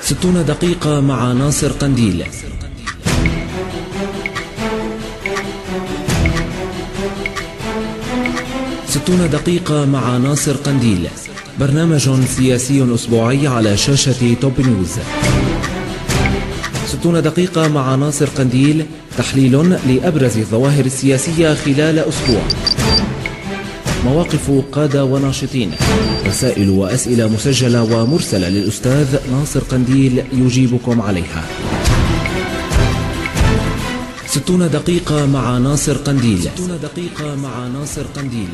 60 دقيقة مع ناصر قنديل. 60 دقيقة مع ناصر قنديل، برنامج سياسي أسبوعي على شاشة توب نيوز. 60 دقيقة مع ناصر قنديل، تحليل لأبرز الظواهر السياسية خلال أسبوع، مواقف قادة وناشطين، رسائل وأسئلة مسجلة ومرسلة للأستاذ ناصر قنديل يجيبكم عليها. 60 دقيقة مع ناصر قنديل. 60 دقيقة مع ناصر قنديل.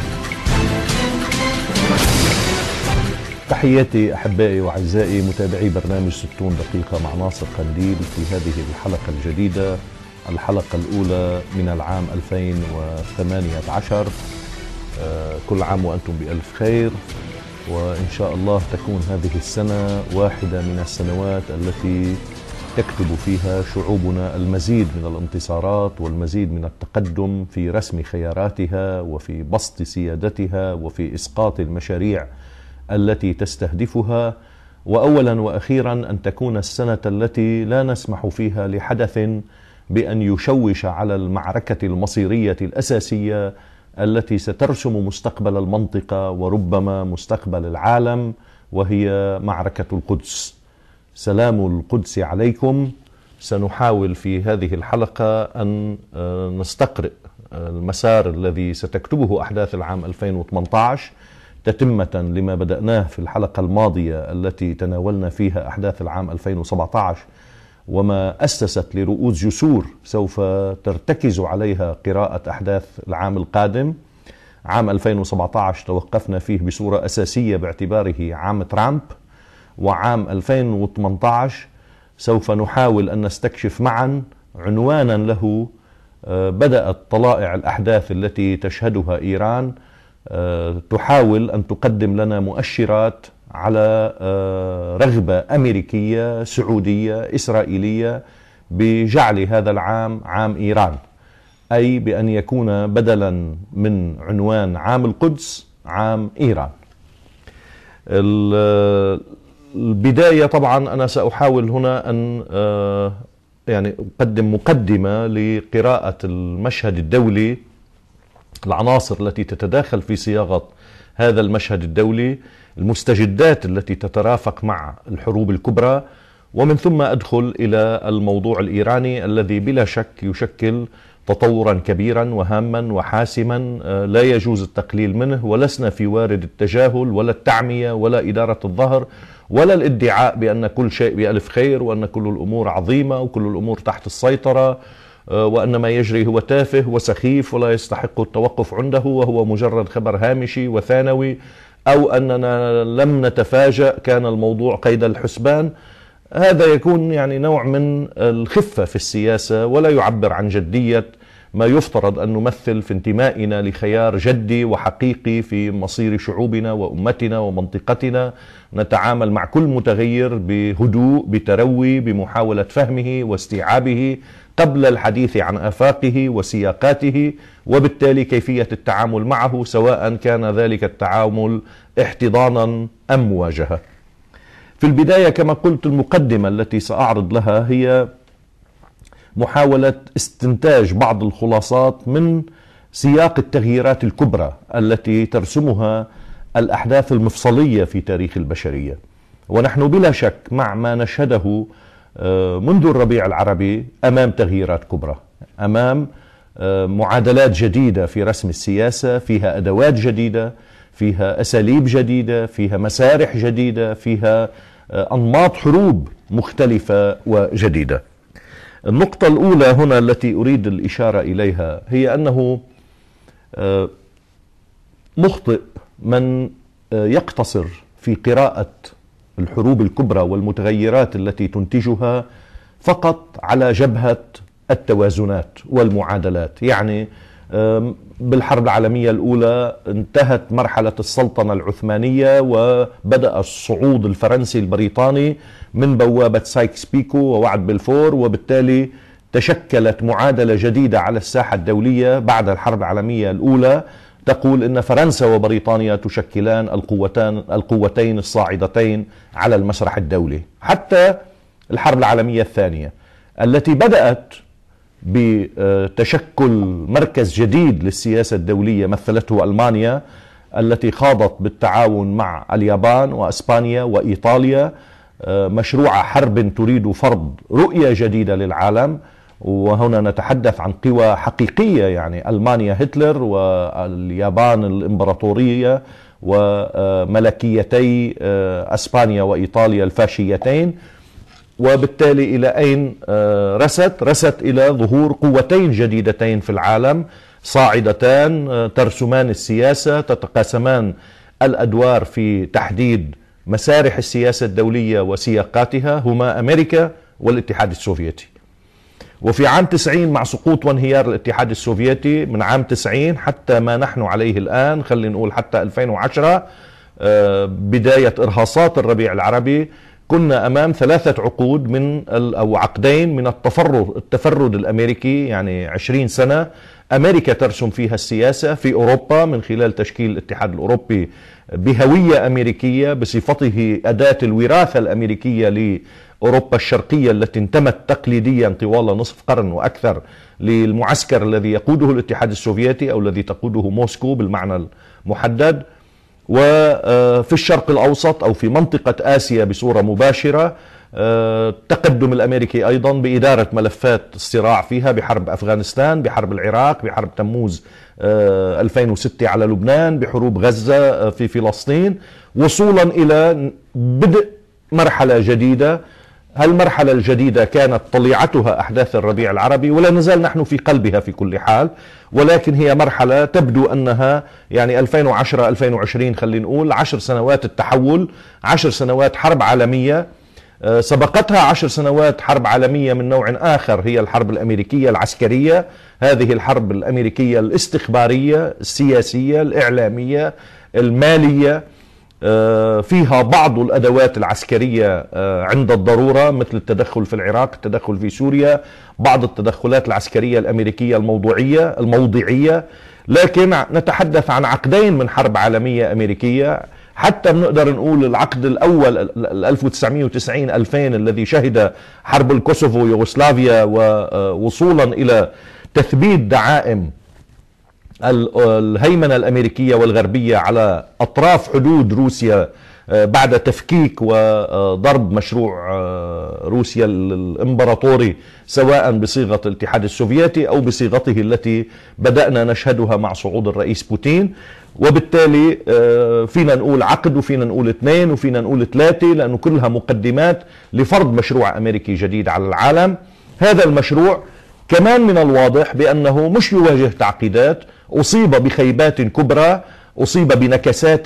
تحياتي أحبائي وأعزائي متابعي برنامج 60 دقيقة مع ناصر قنديل في هذه الحلقة الجديدة، الحلقة الأولى من العام 2018. كل عام وأنتم بألف خير، وإن شاء الله تكون هذه السنة واحدة من السنوات التي تكتب فيها شعوبنا المزيد من الانتصارات والمزيد من التقدم في رسم خياراتها وفي بسط سيادتها وفي إسقاط المشاريع التي تستهدفها، وأولا وأخيرا أن تكون السنة التي لا نسمح فيها لحدث بأن يشوش على المعركة المصيرية الأساسية التي سترسم مستقبل المنطقة وربما مستقبل العالم، وهي معركة القدس. سلام القدس عليكم. سنحاول في هذه الحلقة أن نستقرئ المسار الذي ستكتبه أحداث العام 2018 تتمة لما بدأناه في الحلقة الماضية التي تناولنا فيها أحداث العام 2017 وما أسست لرؤوس جسور سوف ترتكز عليها قراءة أحداث العام القادم. عام 2017 توقفنا فيه بصورة أساسية باعتباره عام ترامب، وعام 2018 سوف نحاول أن نستكشف معا عنوانا له بدأت طلائع الأحداث التي تشهدها إيران تحاول أن تقدم لنا مؤشرات على رغبة أمريكية سعودية إسرائيلية بجعل هذا العام عام إيران، أي بأن يكون بدلا من عنوان عام القدس عام إيران. البداية طبعا أنا سأحاول هنا أن أقدم مقدمة لقراءة المشهد الدولي، العناصر التي تتداخل في صياغة هذا المشهد الدولي، المستجدات التي تترافق مع الحروب الكبرى، ومن ثم أدخل إلى الموضوع الإيراني الذي بلا شك يشكل تطورا كبيرا وهاما وحاسما لا يجوز التقليل منه، ولسنا في وارد التجاهل ولا التعمية ولا إدارة الظهر ولا الادعاء بأن كل شيء بألف خير وأن كل الأمور عظيمة وكل الأمور تحت السيطرة وأن ما يجري هو تافه وسخيف ولا يستحق التوقف عنده وهو مجرد خبر هامشي وثانوي، أو أننا لم نتفاجأ كان الموضوع قيد الحسبان. هذا يكون نوع من الخفة في السياسة ولا يعبر عن جدية ما يفترض أن نمثل في انتمائنا لخيار جدي وحقيقي في مصير شعوبنا وأمتنا ومنطقتنا. نتعامل مع كل متغير بهدوء بتروي بمحاولة فهمه واستيعابه قبل الحديث عن آفاقه وسياقاته، وبالتالي كيفية التعامل معه سواء كان ذلك التعامل احتضانا أم مواجهة. في البداية كما قلت المقدمة التي سأعرض لها هي محاولة استنتاج بعض الخلاصات من سياق التغييرات الكبرى التي ترسمها الأحداث المفصلية في تاريخ البشرية. ونحن بلا شك مع ما نشهده منذ الربيع العربي أمام تغييرات كبرى، أمام معادلات جديدة في رسم السياسة، فيها أدوات جديدة، فيها أساليب جديدة، فيها مسارح جديدة، فيها أنماط حروب مختلفة وجديدة. النقطة الأولى هنا التي أريد الإشارة إليها هي أنه مخطئ من يقتصر في قراءة الحروب الكبرى والمتغيرات التي تنتجها فقط على جبهة التوازنات والمعادلات. بالحرب العالمية الأولى انتهت مرحلة السلطنة العثمانية وبدأ الصعود الفرنسي البريطاني من بوابة سايكس بيكو ووعد بلفور، وبالتالي تشكلت معادلة جديدة على الساحة الدولية بعد الحرب العالمية الأولى تقول إن فرنسا وبريطانيا تشكلان القوتين الصاعدتين على المسرح الدولي. حتى الحرب العالمية الثانية التي بدأت بتشكل مركز جديد للسياسة الدولية مثلته ألمانيا، التي خاضت بالتعاون مع اليابان وأسبانيا وإيطاليا مشروع حرب تريد فرض رؤية جديدة للعالم. وهنا نتحدث عن قوى حقيقية، يعني ألمانيا هتلر واليابان الإمبراطورية وملكيتي أسبانيا وإيطاليا الفاشيتين. وبالتالي إلى أين رست إلى ظهور قوتين جديدتين في العالم صاعدتان ترسمان السياسة، تتقاسمان الأدوار في تحديد مسارح السياسة الدولية وسياقاتها، هما أمريكا والاتحاد السوفيتي. وفي عام 90 مع سقوط وانهيار الاتحاد السوفيتي، من عام 90 حتى ما نحن عليه الآن، خلينا نقول حتى 2010 بداية إرهاصات الربيع العربي، كنا أمام 3 عقود أو عقدين من التفرد الأمريكي، يعني 20 سنة أمريكا ترسم فيها السياسة في أوروبا من خلال تشكيل الاتحاد الأوروبي بهوية أمريكية بصفته أداة الوراثة الأمريكية لأوروبا الشرقية التي انتمت تقليديا طوال نصف قرن وأكثر للمعسكر الذي يقوده الاتحاد السوفيتي أو الذي تقوده موسكو بالمعنى المحدد. وفي الشرق الأوسط أو في منطقة آسيا بصورة مباشرة التقدم الأمريكي أيضا بإدارة ملفات الصراع فيها، بحرب أفغانستان، بحرب العراق، بحرب تموز 2006 على لبنان، بحروب غزة في فلسطين، وصولا إلى بدء مرحلة جديدة. هالمرحلة الجديدة كانت طليعتها أحداث الربيع العربي، ولا نزال نحن في قلبها في كل حال، ولكن هي مرحلة تبدو أنها يعني 2010-2020 خلينا نقول 10 سنوات التحول، 10 سنوات حرب عالمية. سبقتها 10 سنوات حرب عالمية من نوع آخر، هي الحرب الأمريكية العسكرية، هذه الحرب الأمريكية الاستخبارية السياسية الإعلامية المالية، فيها بعض الأدوات العسكرية عند الضرورة مثل التدخل في العراق، التدخل في سوريا، بعض التدخلات العسكرية الأمريكية الموضعية. لكن نتحدث عن عقدين من حرب عالمية أمريكية، حتى بنقدر نقول العقد الأول 1990-2000 الذي شهد حرب الكوسوفو يوغوسلافيا ووصولا إلى تثبيت دعائم الهيمنة الأمريكية والغربية على أطراف حدود روسيا بعد تفكيك وضرب مشروع روسيا الإمبراطوري سواء بصيغة الاتحاد السوفيتي أو بصيغته التي بدأنا نشهدها مع صعود الرئيس بوتين. وبالتالي فينا نقول عقد وفينا نقول 2 وفينا نقول 3، لأنه كلها مقدمات لفرض مشروع أمريكي جديد على العالم. هذا المشروع كمان من الواضح بأنه مش يواجه تعقيدات، أصيب بخيبات كبرى، أصيب بنكسات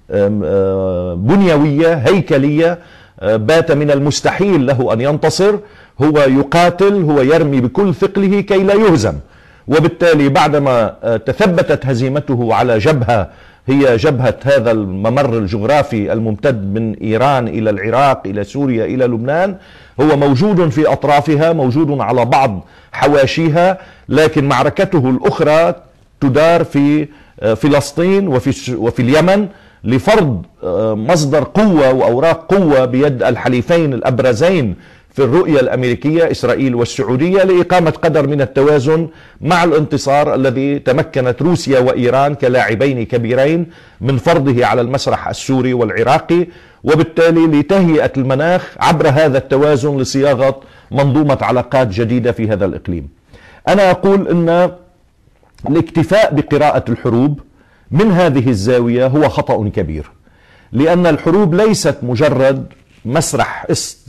بنيوية هيكلية، بات من المستحيل له أن ينتصر، هو يقاتل، هو يرمي بكل ثقله كي لا يهزم. وبالتالي بعدما تثبتت هزيمته على جبهة هي جبهة هذا الممر الجغرافي الممتد من إيران إلى العراق إلى سوريا إلى لبنان، هو موجود في أطرافها، موجود على بعض حواشيها، لكن معركته الأخرى تدار في فلسطين وفي اليمن لفرض مصدر قوة وأوراق قوة بيد الحليفين الأبرزين في الرؤية الأمريكية إسرائيل والسعودية لإقامة قدر من التوازن مع الانتصار الذي تمكنت روسيا وإيران كلاعبين كبيرين من فرضه على المسرح السوري والعراقي، وبالتالي لتهيئة المناخ عبر هذا التوازن لصياغة منظومة علاقات جديدة في هذا الإقليم. أنا أقول أن الاكتفاء بقراءة الحروب من هذه الزاوية هو خطأ كبير، لأن الحروب ليست مجرد مسرح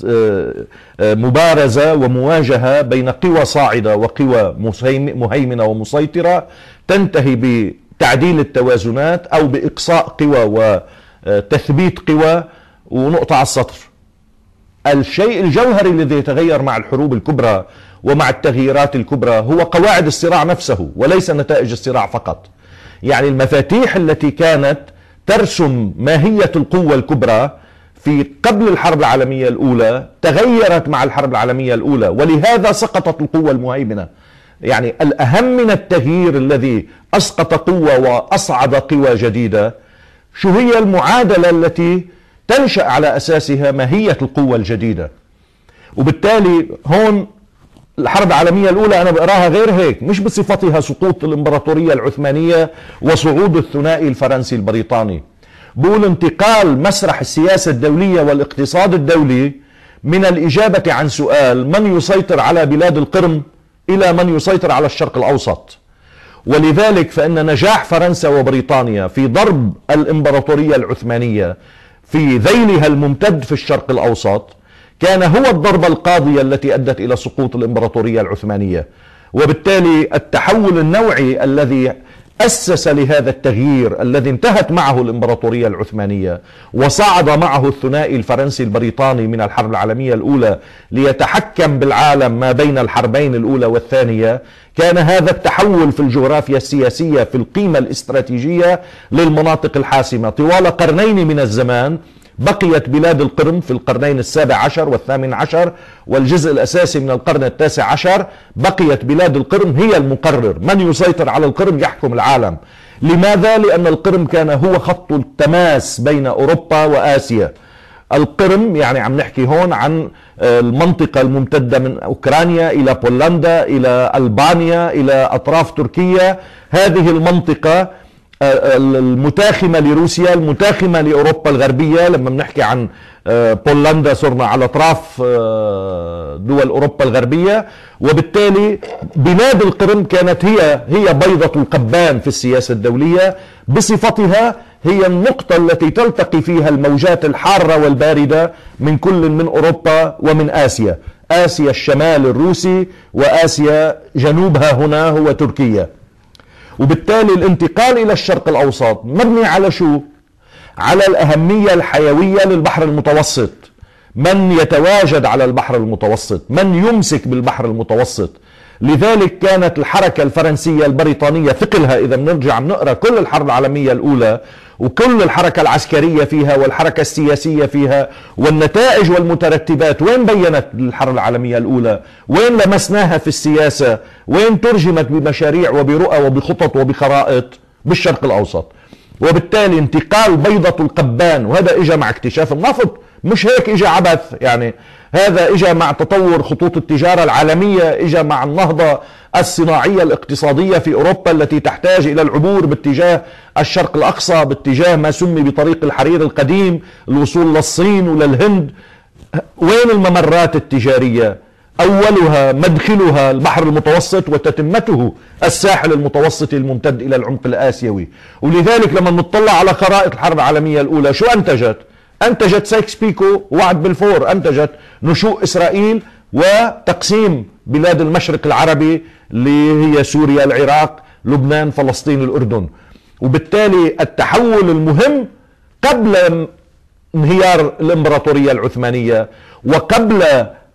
مبارزة ومواجهة بين قوى صاعدة وقوى مهيمنة ومسيطرة تنتهي بتعديل التوازنات أو بإقصاء قوى وتثبيت قوى ونقطة على السطر. الشيء الجوهري الذي يتغير مع الحروب الكبرى ومع التغييرات الكبرى هو قواعد الصراع نفسه وليس نتائج الصراع فقط. يعني المفاتيح التي كانت ترسم ماهية القوة الكبرى في قبل الحرب العالمية الأولى تغيرت مع الحرب العالمية الأولى، ولهذا سقطت القوة المهيمنة. يعني الأهم من التغيير الذي أسقط قوة وأصعد قوى جديدة، شو هي المعادلة التي تنشأ على أساسها ماهية القوة الجديدة. وبالتالي هون الحرب العالمية الأولى أنا بقراها غير هيك، مش بصفتها سقوط الإمبراطورية العثمانية وصعود الثنائي الفرنسي البريطاني، بقول انتقال مسرح السياسة الدولية والاقتصاد الدولي من الإجابة عن سؤال من يسيطر على بلاد القرم إلى من يسيطر على الشرق الأوسط. ولذلك فإن نجاح فرنسا وبريطانيا في ضرب الإمبراطورية العثمانية في ذيلها الممتد في الشرق الأوسط كان هو الضربة القاضية التي أدت إلى سقوط الإمبراطورية العثمانية. وبالتالي التحول النوعي الذي أسس لهذا التغيير الذي انتهت معه الإمبراطورية العثمانية وصعد معه الثنائي الفرنسي البريطاني من الحرب العالمية الأولى ليتحكم بالعالم ما بين الحربين الأولى والثانية، كان هذا التحول في الجغرافيا السياسية في القيمة الاستراتيجية للمناطق الحاسمة. طوال قرنين من الزمان بقيت بلاد القرم في القرنين السابع عشر والثامن عشر والجزء الأساسي من القرن التاسع عشر، بقيت بلاد القرم هي المقرر، من يسيطر على القرم يحكم العالم. لماذا؟ لأن القرم كان هو خط التماس بين أوروبا وآسيا. القرم يعني عم نحكي هون عن المنطقة الممتدة من أوكرانيا إلى بولندا إلى ألبانيا إلى أطراف تركيا، هذه المنطقة المتاخمة لروسيا المتاخمة لأوروبا الغربية. لما بنحكي عن بولندا صرنا على أطراف دول أوروبا الغربية. وبالتالي بلاد القرم كانت هي بيضة القبان في السياسة الدولية، بصفتها هي النقطة التي تلتقي فيها الموجات الحارة والباردة من كل من أوروبا ومن آسيا، آسيا الشمال الروسي وآسيا جنوبها هنا هو تركيا. وبالتالي الانتقال إلى الشرق الأوسط مبني على شو؟ على الأهمية الحيوية للبحر المتوسط، من يتواجد على البحر المتوسط، من يمسك بالبحر المتوسط. لذلك كانت الحركة الفرنسية البريطانية ثقلها، إذا بنرجع بنقرأ كل الحرب العالمية الأولى وكل الحركة العسكرية فيها والحركة السياسية فيها والنتائج والمترتبات، وين بينت الحرب العالمية الأولى؟ وين لمسناها في السياسة؟ وين ترجمت بمشاريع وبرؤى وبخطط وبخرائط؟ بالشرق الأوسط. وبالتالي انتقال بيضة القبان، وهذا اجى مع اكتشاف النفط، مش هيك اجى عبث، يعني هذا اجى مع تطور خطوط التجارة العالمية، اجى مع النهضة الصناعية الاقتصادية في أوروبا التي تحتاج إلى العبور باتجاه الشرق الأقصى، باتجاه ما سمي بطريق الحرير القديم، الوصول للصين وللهند. وين الممرات التجارية؟ أولها مدخلها البحر المتوسط وتتمته الساحل المتوسطي الممتد إلى العمق الآسيوي. ولذلك لما نطلع على خرائط الحرب العالمية الأولى شو أنتجت سايكس بيكو ووعد بلفور، أنتجت نشوء إسرائيل وتقسيم بلاد المشرق العربي اللي هي سوريا العراق لبنان فلسطين الأردن. وبالتالي التحول المهم قبل انهيار الإمبراطورية العثمانية وقبل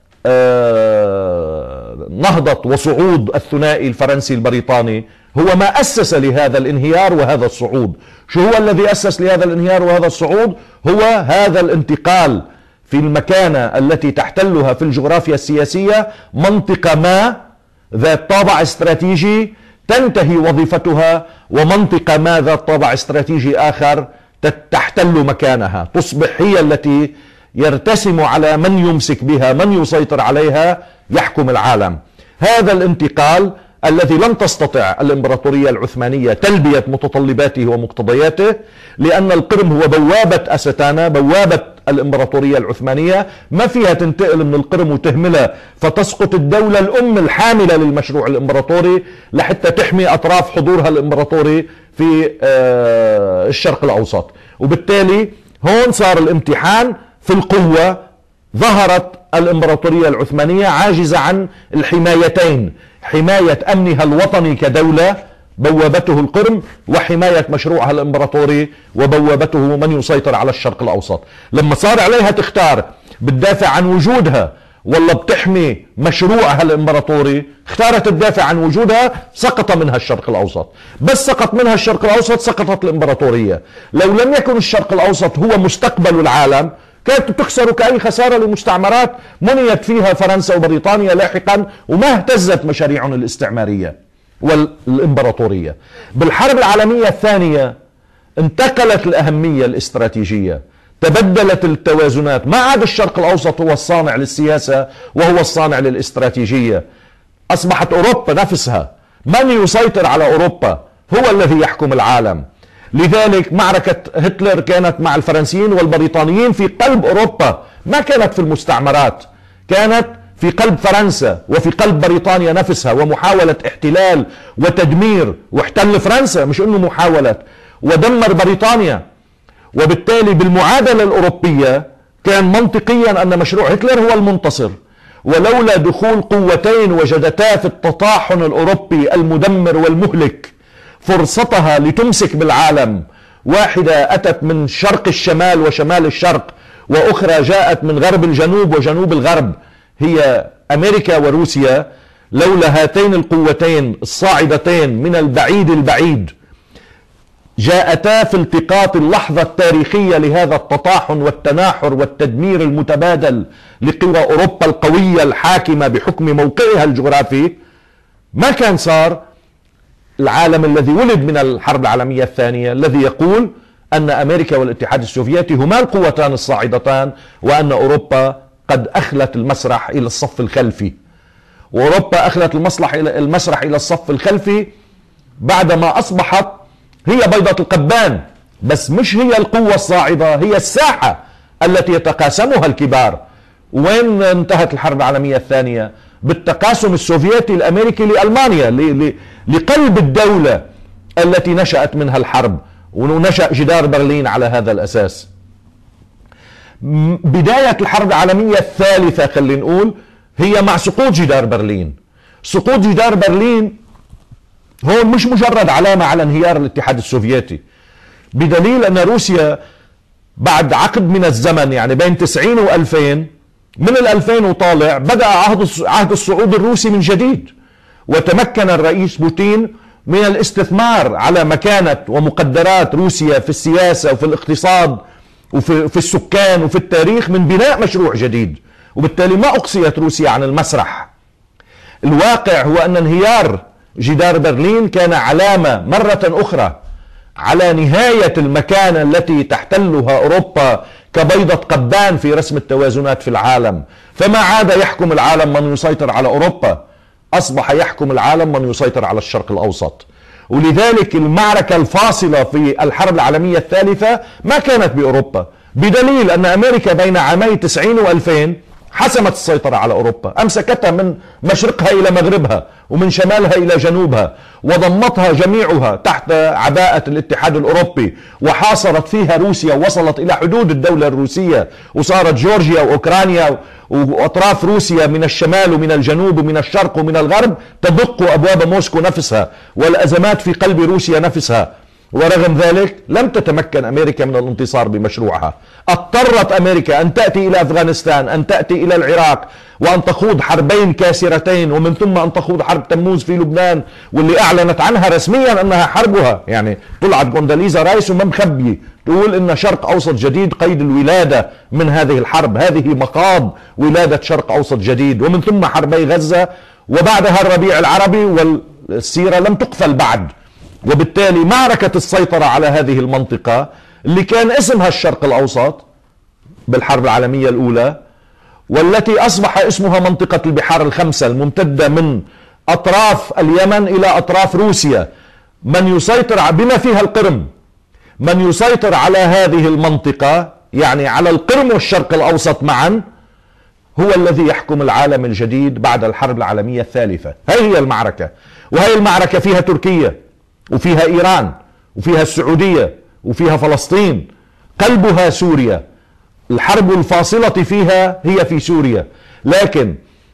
نهضة وصعود الثنائي الفرنسي البريطاني هو ما أسس لهذا الانهيار وهذا الصعود. شو هو الذي أسس لهذا الانهيار وهذا الصعود؟ هو هذا الانتقال في المكانة التي تحتلها في الجغرافيا السياسية منطقة ما ذات طابع استراتيجي تنتهي وظيفتها، ومنطقة ما ذات طابع استراتيجي آخر تحتل مكانها، تصبح هي التي يرتسم على من يمسك بها، من يسيطر عليها يحكم العالم. هذا الانتقال الذي لم تستطع الإمبراطورية العثمانية تلبية متطلباته ومقتضياته، لأن القرم هو بوابة أستانا، بوابة الإمبراطورية العثمانية، ما فيها تنتقل من القرم وتهملها فتسقط الدولة الأم الحاملة للمشروع الإمبراطوري لحتى تحمي أطراف حضورها الإمبراطوري في الشرق الأوسط. وبالتالي هون صار الامتحان في القوة. ظهرت الإمبراطورية العثمانية عاجزة عن الحمايتين، حماية أمنها الوطني كدولة بوابته القرم، وحماية مشروعها الإمبراطوري وبوابته من يسيطر على الشرق الأوسط. لما صار عليها تختار بتدافع عن وجودها ولا بتحمي مشروعها الإمبراطوري، اختارت تدافع عن وجودها، سقط منها الشرق الأوسط. بس سقط منها الشرق الأوسط سقطت الإمبراطورية. لو لم يكن الشرق الأوسط هو مستقبل العالم كانت تخسر كأي خسارة لمستعمرات منيت فيها فرنسا وبريطانيا لاحقا، وما اهتزت مشاريعهم الاستعمارية والإمبراطورية. بالحرب العالمية الثانية انتقلت الأهمية الاستراتيجية، تبدلت التوازنات، ما عاد الشرق الأوسط هو الصانع للسياسة وهو الصانع للاستراتيجية، أصبحت أوروبا نفسها، من يسيطر على أوروبا هو الذي يحكم العالم. لذلك معركة هتلر كانت مع الفرنسيين والبريطانيين في قلب أوروبا، ما كانت في المستعمرات، كانت في قلب فرنسا وفي قلب بريطانيا نفسها، ومحاولة احتلال وتدمير، واحتل فرنسا مش انه محاولة، ودمر بريطانيا. وبالتالي بالمعادلة الأوروبية كان منطقيا أن مشروع هتلر هو المنتصر، ولولا دخول قوتين وجدتا في التطاحن الأوروبي المدمر والمهلك فرصتها لتمسك بالعالم، واحدة أتت من شرق الشمال وشمال الشرق، وأخرى جاءت من غرب الجنوب وجنوب الغرب، هي أمريكا وروسيا، لولا هاتين القوتين الصاعدتين من البعيد البعيد جاءتا في التقاط اللحظة التاريخية لهذا التطاحن والتناحر والتدمير المتبادل لقوى أوروبا القوية الحاكمة بحكم موقعها الجغرافي، ما كان صار العالم الذي ولد من الحرب العالمية الثانية، الذي يقول أن أمريكا والاتحاد السوفيتي هما القوتان الصاعدتان، وأن أوروبا قد أخلت المسرح إلى الصف الخلفي. وأوروبا أخلت المسرح إلى الصف الخلفي بعدما أصبحت هي بيضة القبان، بس مش هي القوة الصاعدة، هي الساحة التي يتقاسمها الكبار. وين انتهت الحرب العالمية الثانية؟ بالتقاسم السوفيتي الأمريكي لألمانيا، لقلب الدولة التي نشأت منها الحرب، ونشأ جدار برلين على هذا الأساس. بداية الحرب العالمية الثالثة خلينا نقول هي مع سقوط جدار برلين. سقوط جدار برلين هون مش مجرد علامة على انهيار الاتحاد السوفيتي، بدليل أن روسيا بعد عقد من الزمن، يعني بين 90 و2000، من 2000 وطالع بدأ عهد الصعود الروسي من جديد، وتمكن الرئيس بوتين من الاستثمار على مكانة ومقدرات روسيا في السياسة وفي الاقتصاد وفي السكان وفي التاريخ من بناء مشروع جديد، وبالتالي ما أقصيت روسيا عن المسرح. الواقع هو أن انهيار جدار برلين كان علامة مرة أخرى على نهاية المكانة التي تحتلها أوروبا كبيضة قبان في رسم التوازنات في العالم، فما عاد يحكم العالم من يسيطر على أوروبا، أصبح يحكم العالم من يسيطر على الشرق الأوسط. ولذلك المعركة الفاصلة في الحرب العالمية الثالثة ما كانت بأوروبا، بدليل أن أمريكا بين عامي 90 و2000 حسمت السيطرة على أوروبا، أمسكتها من مشرقها إلى مغربها ومن شمالها إلى جنوبها، وضمتها جميعها تحت عباءة الاتحاد الأوروبي، وحاصرت فيها روسيا ووصلت إلى حدود الدولة الروسية، وصارت جورجيا وأوكرانيا وأطراف روسيا من الشمال ومن الجنوب ومن الشرق ومن الغرب تدق أبواب موسكو نفسها، والأزمات في قلب روسيا نفسها. ورغم ذلك لم تتمكن أمريكا من الانتصار بمشروعها، اضطرت أمريكا أن تأتي إلى أفغانستان، أن تأتي إلى العراق، وأن تخوض حربين كاسرتين، ومن ثم أن تخوض حرب تموز في لبنان، واللي أعلنت عنها رسميا أنها حربها، يعني طلعت كونداليزا رايس وما مخبي تقول إن شرق أوسط جديد قيد الولادة من هذه الحرب، هذه مخاض ولادة شرق أوسط جديد، ومن ثم حربي غزة، وبعدها الربيع العربي، والسيرة لم تقفل بعد. وبالتالي معركة السيطرة على هذه المنطقة اللي كان اسمها الشرق الأوسط بالحرب العالمية الأولى، والتي أصبح اسمها منطقة البحار الخمسة الممتدة من أطراف اليمن إلى أطراف روسيا، من يسيطر بما فيها القرم، من يسيطر على هذه المنطقة يعني على القرم والشرق الأوسط معا، هو الذي يحكم العالم الجديد بعد الحرب العالمية الثالثة. هي المعركة، وهي المعركة فيها تركيا وفيها إيران وفيها السعودية وفيها فلسطين، قلبها سوريا، الحرب الفاصلة فيها هي في سوريا، لكن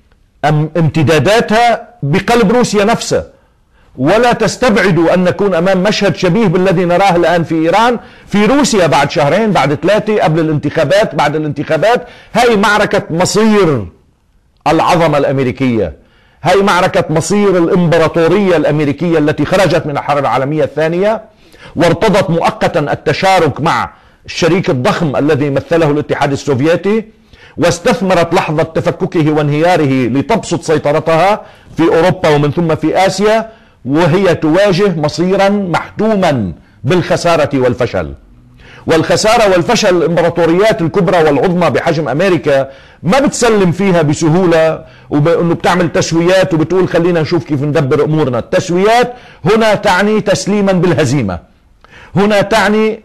امتداداتها بقلب روسيا نفسها. ولا تستبعدوا أن نكون أمام مشهد شبيه بالذي نراه الآن في إيران في روسيا بعد شهرين، بعد 3، قبل الانتخابات، بعد الانتخابات. هاي معركة مصير العظمة الأمريكية، هاي معركة مصير الإمبراطورية الأمريكية التي خرجت من الحرب العالمية الثانية وارتضت مؤقتا التشارك مع الشريك الضخم الذي مثله الاتحاد السوفيتي، واستثمرت لحظة تفككه وانهياره لتبسط سيطرتها في أوروبا ومن ثم في آسيا، وهي تواجه مصيرا محتوما بالخسارة والفشل. والخسارة والفشل الإمبراطوريات الكبرى والعظمى بحجم أمريكا ما بتسلم فيها بسهولة، وأنه بتعمل تسويات وبتقول خلينا نشوف كيف ندبر أمورنا. التسويات هنا تعني تسليما بالهزيمة، هنا تعني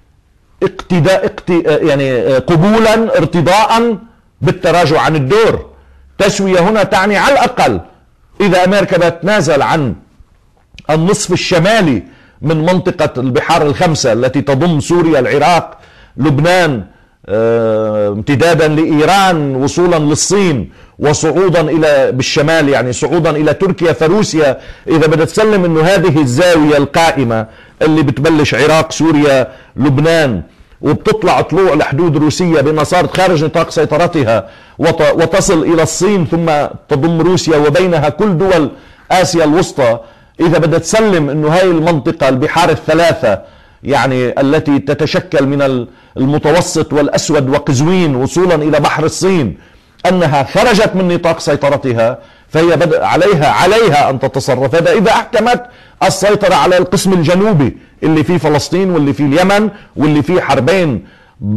يعني قبولا ارتضاء بالتراجع عن الدور. تسوية هنا تعني على الأقل إذا أمريكا بتتنازل عن النصف الشمالي من منطقة البحار الخمسة التي تضم سوريا، العراق، لبنان، امتدادا لإيران وصولا للصين وصعودا إلى بالشمال يعني صعودا إلى تركيا، فروسيا إذا بدها تسلم أنه هذه الزاوية القائمة اللي بتبلش عراق، سوريا، لبنان، وبتطلع طلوع لحدود روسيا بأنها صارت خارج نطاق سيطرتها وتصل إلى الصين ثم تضم روسيا وبينها كل دول آسيا الوسطى، إذا بدها تسلم أنه هاي المنطقة البحار الثلاثة يعني التي تتشكل من المتوسط والأسود وقزوين وصولا إلى بحر الصين أنها خرجت من نطاق سيطرتها، فهي عليها أن تتصرف. هذا إذا أحكمت السيطرة على القسم الجنوبي اللي فيه فلسطين واللي فيه اليمن واللي فيه حربين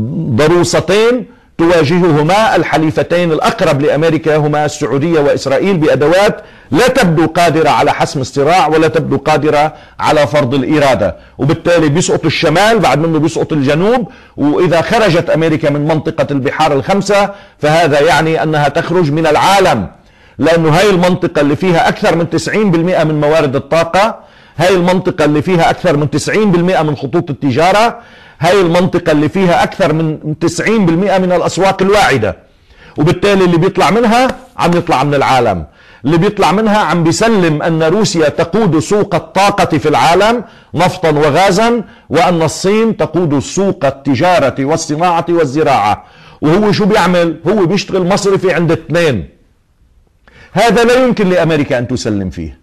ضروستين تواجههما الحليفتين الأقرب لأمريكا هما السعودية وإسرائيل بأدوات لا تبدو قادرة على حسم الصراع ولا تبدو قادرة على فرض الإرادة، وبالتالي بيسقط الشمال بعد منه بيسقط الجنوب. وإذا خرجت أمريكا من منطقة البحار الخمسة فهذا يعني أنها تخرج من العالم، لأنه هاي المنطقة اللي فيها أكثر من 90% من موارد الطاقة، هاي المنطقة اللي فيها أكثر من 90% من خطوط التجارة، هاي المنطقة اللي فيها أكثر من 90% من الأسواق الواعدة، وبالتالي اللي بيطلع منها عم يطلع من العالم، اللي بيطلع منها عم بيسلم أن روسيا تقود سوق الطاقة في العالم نفطا وغازا، وأن الصين تقود سوق التجارة والصناعة والزراعة. وهو شو بيعمل؟ هو بيشتغل مصرفي عند اثنين. هذا لا يمكن لأمريكا أن تسلم فيه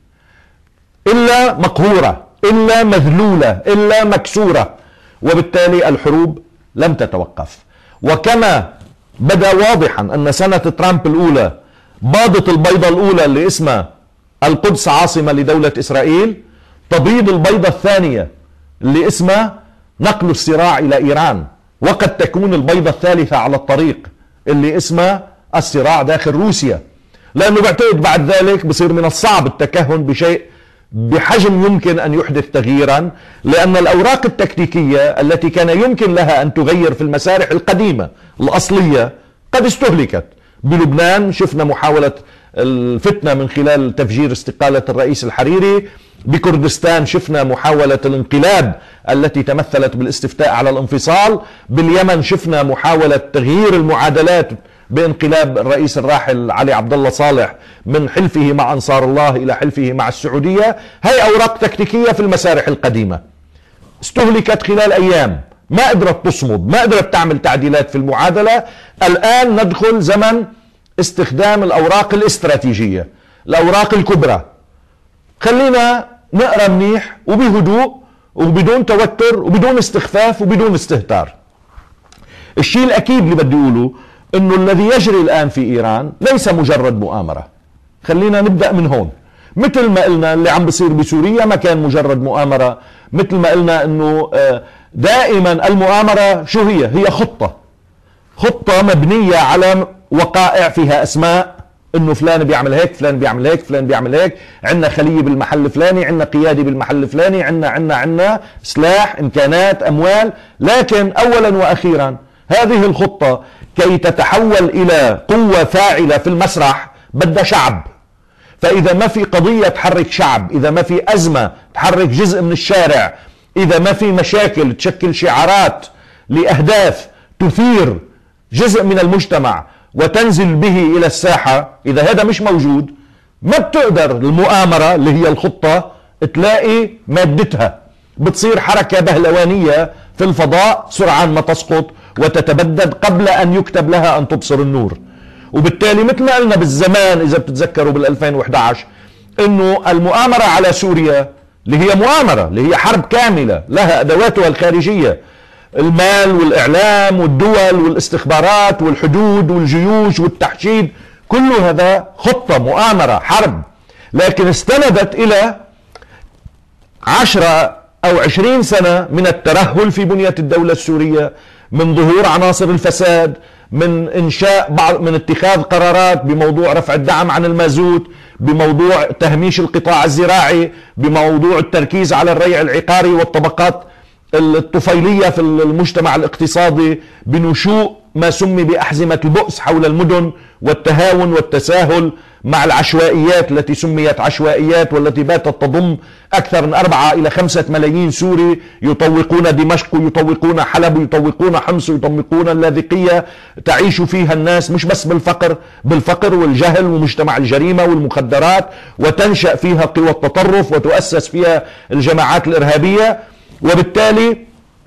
إلا مقهورة، إلا مذلولة، إلا مكسورة، وبالتالي الحروب لم تتوقف. وكما بدا واضحا أن سنة ترامب الأولى باضت البيضة الأولى اللي اسمها القدس عاصمة لدولة إسرائيل، تبيض البيضة الثانية اللي اسمها نقل الصراع إلى إيران، وقد تكون البيضة الثالثة على الطريق اللي اسمها الصراع داخل روسيا، لأنه بعتقد بعد ذلك بصير من الصعب التكهن بشيء بحجم يمكن أن يحدث تغييرا، لأن الأوراق التكتيكية التي كان يمكن لها أن تغير في المسارح القديمة الأصلية قد استهلكت. بلبنان شفنا محاولة الفتنة من خلال تفجير استقالة الرئيس الحريري، بكردستان شفنا محاولة الانقلاب التي تمثلت بالاستفتاء على الانفصال، باليمن شفنا محاولة تغيير المعادلات بانقلاب الرئيس الراحل علي عبد الله صالح من حلفه مع أنصار الله إلى حلفه مع السعودية. هاي أوراق تكتيكية في المسارح القديمة استهلكت خلال أيام، ما قدرت تصمد، ما قدرت تعمل تعديلات في المعادلة. الآن ندخل زمن استخدام الأوراق الاستراتيجية، الأوراق الكبرى. خلينا نقرأ منيح وبهدوء وبدون توتر وبدون استخفاف وبدون استهتار. الشيء الأكيد اللي بدي أقوله انه الذي يجري الان في ايران ليس مجرد مؤامرة. خلينا نبدأ من هون. مثل ما قلنا اللي عم بصير بسوريا ما كان مجرد مؤامرة، مثل ما قلنا انه دائما المؤامرة شو هي خطة مبنية على وقائع فيها اسماء، انه فلان بيعمل هيك، فلان بيعمل هيك، فلان بيعمل هيك، عندنا خلية بالمحل الفلاني، عندنا قيادي بالمحل الفلاني، عندنا سلاح، امكانات، اموال. لكن اولا واخيرا هذه الخطة كي تتحول إلى قوة فاعلة في المسرح بدها شعب. فإذا ما في قضية تحرك شعب، إذا ما في أزمة تحرك جزء من الشارع، إذا ما في مشاكل تشكل شعارات لأهداف تثير جزء من المجتمع وتنزل به إلى الساحة، إذا هذا مش موجود ما بتقدر المؤامرة اللي هي الخطة تلاقي مادتها. بتصير حركة بهلوانية في الفضاء سرعان ما تسقط وتتبدد قبل أن يكتب لها أن تبصر النور. وبالتالي مثل ما قلنا بالزمان إذا بتتذكروا بال2011 إنه المؤامرة على سوريا اللي هي مؤامرة، اللي هي حرب كاملة لها أدواتها الخارجية، المال والإعلام والدول والاستخبارات والحدود والجيوش والتحشيد، كل هذا خطة مؤامرة حرب، لكن استندت إلى 10 أو 20 سنة من الترهل في بنية الدولة السورية، من ظهور عناصر الفساد، من إنشاء من اتخاذ قرارات بموضوع رفع الدعم عن المازوت، بموضوع تهميش القطاع الزراعي، بموضوع التركيز على الريع العقاري والطبقات الطفيلية في المجتمع الاقتصادي، بنشوء ما سمي بأحزمة البؤس حول المدن والتهاون والتساهل مع العشوائيات التي سميت عشوائيات، والتي باتت تضم أكثر من 4 إلى 5 ملايين سوري يطوقون دمشق، يطوقون حلب، يطوقون حمص، يطوقون اللاذقية، تعيش فيها الناس مش بس بالفقر والجهل ومجتمع الجريمة والمخدرات، وتنشأ فيها قوى التطرف وتؤسس فيها الجماعات الإرهابية. وبالتالي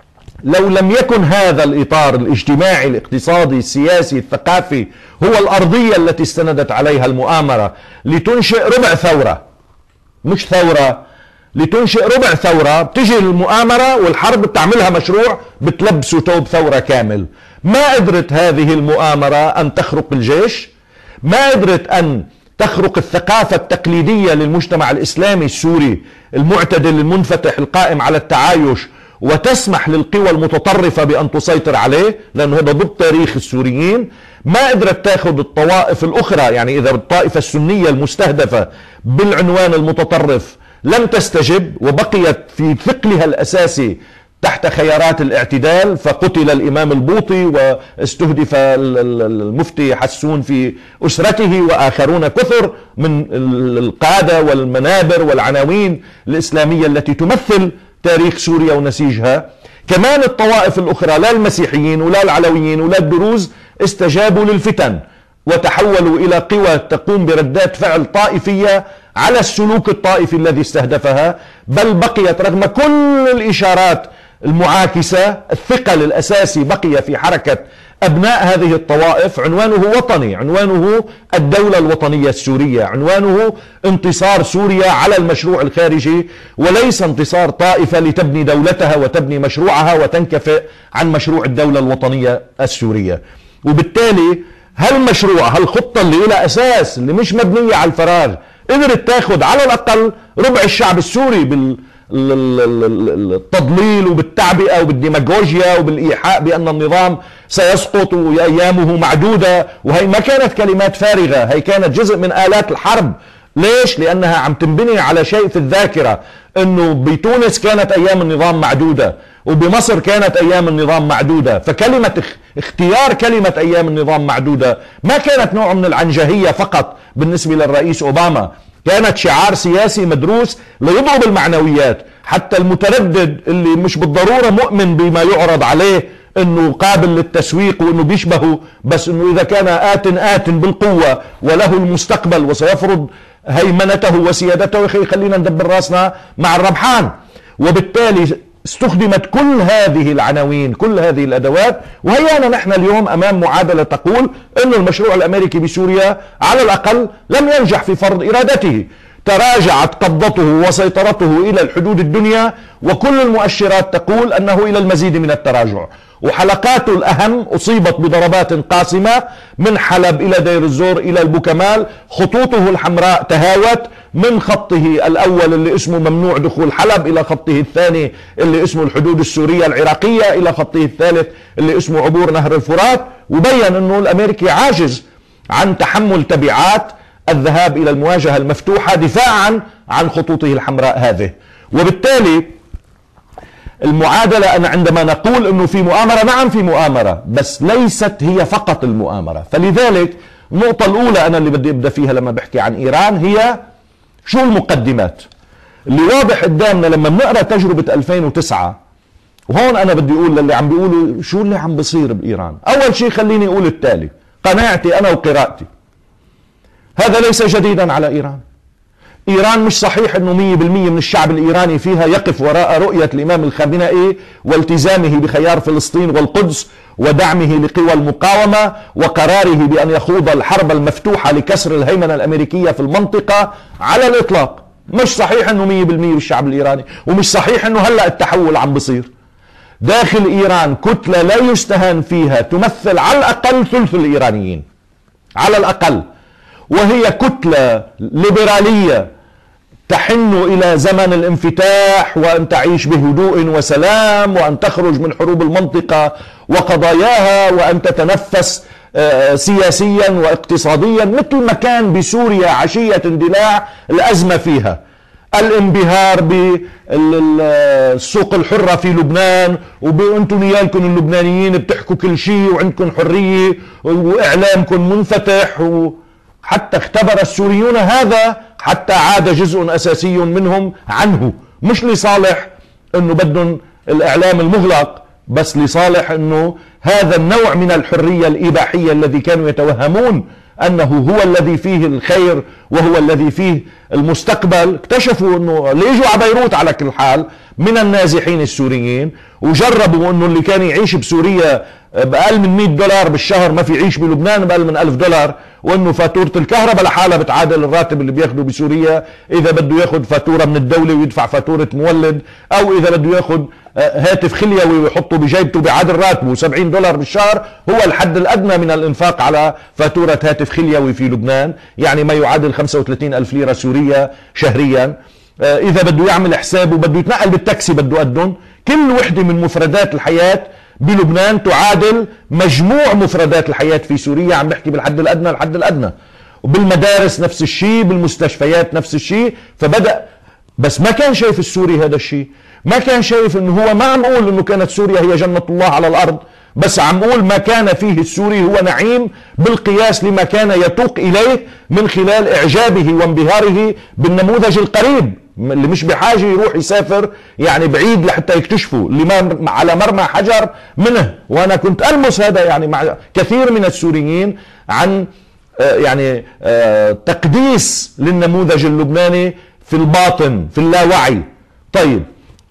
لو لم يكن هذا الإطار الاجتماعي الاقتصادي السياسي الثقافي هو الأرضية التي استندت عليها المؤامرة لتنشئ ربع ثورة، مش ثورة، لتنشئ ربع ثورة، بتجي المؤامرة والحرب بتعملها مشروع بتلبسه توب ثورة كامل. ما قدرت هذه المؤامرة أن تخرق الجيش، ما قدرت أن تخرق الثقافة التقليدية للمجتمع الإسلامي السوري المعتدل المنفتح القائم على التعايش، وتسمح للقوى المتطرفة بأن تسيطر عليه، لأنه هذا ضد تاريخ السوريين. ما قدرت تأخذ الطوائف الأخرى، يعني إذا الطائفة السنية المستهدفة بالعنوان المتطرف لم تستجب وبقيت في ثقلها الأساسي تحت خيارات الاعتدال، فقتل الإمام البوطي واستهدف المفتي حسون في أسرته وآخرون كثر من القادة والمنابر والعناوين الإسلامية التي تمثل تاريخ سوريا ونسيجها. كمان الطوائف الأخرى، لا المسيحيين ولا العلويين ولا الدروز، استجابوا للفتن وتحولوا إلى قوى تقوم بردات فعل طائفية على السلوك الطائفي الذي استهدفها، بل بقيت رغم كل الإشارات المعاكسة الثقل الأساسي بقي في حركة أبناء هذه الطوائف، عنوانه وطني، عنوانه الدولة الوطنية السورية، عنوانه انتصار سوريا على المشروع الخارجي، وليس انتصار طائفة لتبني دولتها وتبني مشروعها وتنكفئ عن مشروع الدولة الوطنية السورية. وبالتالي هالخطة اللي لها أساس، اللي مش مبنية على الفراغ، قدرت تاخد على الأقل ربع الشعب السوري بالتضليل وبالتعبئة وبالديماغوجيا وبالإيحاء بأن النظام سيسقط وأيامه معدودة. وهي ما كانت كلمات فارغة، هي كانت جزء من آلات الحرب. ليش؟ لأنها عم تنبني على شيء في الذاكرة، أنه بتونس كانت أيام النظام معدودة وبمصر كانت أيام النظام معدودة، فكلمة اختيار كلمة أيام النظام معدودة ما كانت نوع من العنجهية فقط بالنسبة للرئيس أوباما، كانت شعار سياسي مدروس ليضرب المعنويات. حتى المتردد اللي مش بالضرورة مؤمن بما يعرض عليه انه قابل للتسويق وانه بيشبهه، بس انه اذا كان آت بالقوة وله المستقبل وسيفرض هيمنته وسيادته، خلينا ندبر راسنا مع الربحان. وبالتالي استخدمت كل هذه العناوين، كل هذه الأدوات، وهيانا نحن اليوم أمام معادلة تقول أن المشروع الأمريكي بسوريا على الأقل لم ينجح في فرض إرادته، تراجعت قبضته وسيطرته إلى الحدود الدنيا، وكل المؤشرات تقول أنه إلى المزيد من التراجع، وحلقاته الأهم أصيبت بضربات قاسمة من حلب إلى دير الزور إلى البوكمال. خطوطه الحمراء تهاوت من خطه الأول اللي اسمه ممنوع دخول حلب إلى خطه الثاني اللي اسمه الحدود السورية العراقية إلى خطه الثالث اللي اسمه عبور نهر الفرات، وبين أنه الأمريكي عاجز عن تحمل تبعات الذهاب إلى المواجهة المفتوحة دفاعا عن خطوطه الحمراء هذه. وبالتالي المعادلة أنا عندما نقول أنه في مؤامرة، نعم في مؤامرة، بس ليست هي فقط المؤامرة. فلذلك النقطة الأولى أنا اللي بدي أبدأ فيها لما بحكي عن إيران هي شو المقدمات اللي واضح قدامنا لما بنقرأ تجربة 2009. وهون أنا بدي أقول للي عم بيقولوا شو اللي عم بيصير بإيران، أول شيء خليني أقول التالي، قناعتي أنا وقراءتي، هذا ليس جديدا على إيران. إيران مش صحيح أنه 100% من الشعب الإيراني فيها يقف وراء رؤية الإمام الخامنئي والتزامه بخيار فلسطين والقدس ودعمه لقوى المقاومة وقراره بأن يخوض الحرب المفتوحة لكسر الهيمنة الأمريكية في المنطقة على الإطلاق. مش صحيح أنه 100% من الشعب الإيراني، ومش صحيح أنه هلأ التحول عم بصير. داخل إيران كتلة لا يستهان فيها تمثل على الأقل ثلث الإيرانيين على الأقل، وهي كتلة ليبرالية تحن إلى زمن الانفتاح وأن تعيش بهدوء وسلام وأن تخرج من حروب المنطقة وقضاياها وأن تتنفس سياسيا واقتصاديا، مثل ما كان بسوريا عشية اندلاع الأزمة فيها، الانبهار بالسوق الحرة في لبنان، وبأنتم نيالكم اللبنانيين بتحكوا كل شيء وعندكم حرية وإعلامكم منفتح، حتى اختبر السوريون هذا، حتى عاد جزء أساسي منهم عنه، مش لصالح أنه بدهم الإعلام المغلق، بس لصالح أنه هذا النوع من الحرية الإباحية الذي كانوا يتوهمون أنه هو الذي فيه الخير وهو الذي فيه المستقبل. اكتشفوا أنه اللي يجوا على بيروت على كل حال من النازحين السوريين، وجربوا أنه اللي كان يعيش بسوريا بأقل من $100 بالشهر ما في يعيش بلبنان بأقل من $1000، وأنه فاتورة الكهرباء لحالها بتعادل الراتب اللي بياخده بسوريا إذا بده ياخد فاتورة من الدولة ويدفع فاتورة مولد، أو إذا بده ياخد هاتف خليوي ويحطه بجيبته بعادل راتبه $70 بالشهر، هو الحد الأدنى من الإنفاق على فاتورة هاتف خليوي في لبنان، يعني ما يعادل 35,000 ليرة سورية شهريا. إذا بده يعمل حسابه بده يتنقل بالتاكسي بده قدهم. كل وحدة من مفردات الحياة بلبنان تعادل مجموع مفردات الحياة في سوريا، عم بحكي بالحد الأدنى الحد الأدنى. وبالمدارس نفس الشيء، بالمستشفيات نفس الشيء. فبدأ، بس ما كان شايف السوري هذا الشيء، ما كان شايف انه هو، ما عم نقول انه كانت سوريا هي جنة الله على الأرض، بس عم نقول ما كان فيه السوري هو نعيم بالقياس لما كان يتوق إليه من خلال إعجابه وانبهاره بالنموذج القريب، اللي مش بحاجة يروح يسافر يعني بعيد لحتى يكتشفه، اللي على مرمى حجر منه. وأنا كنت ألمس هذا يعني مع كثير من السوريين عن يعني تقديس للنموذج اللبناني في الباطن في اللاوعي. طيب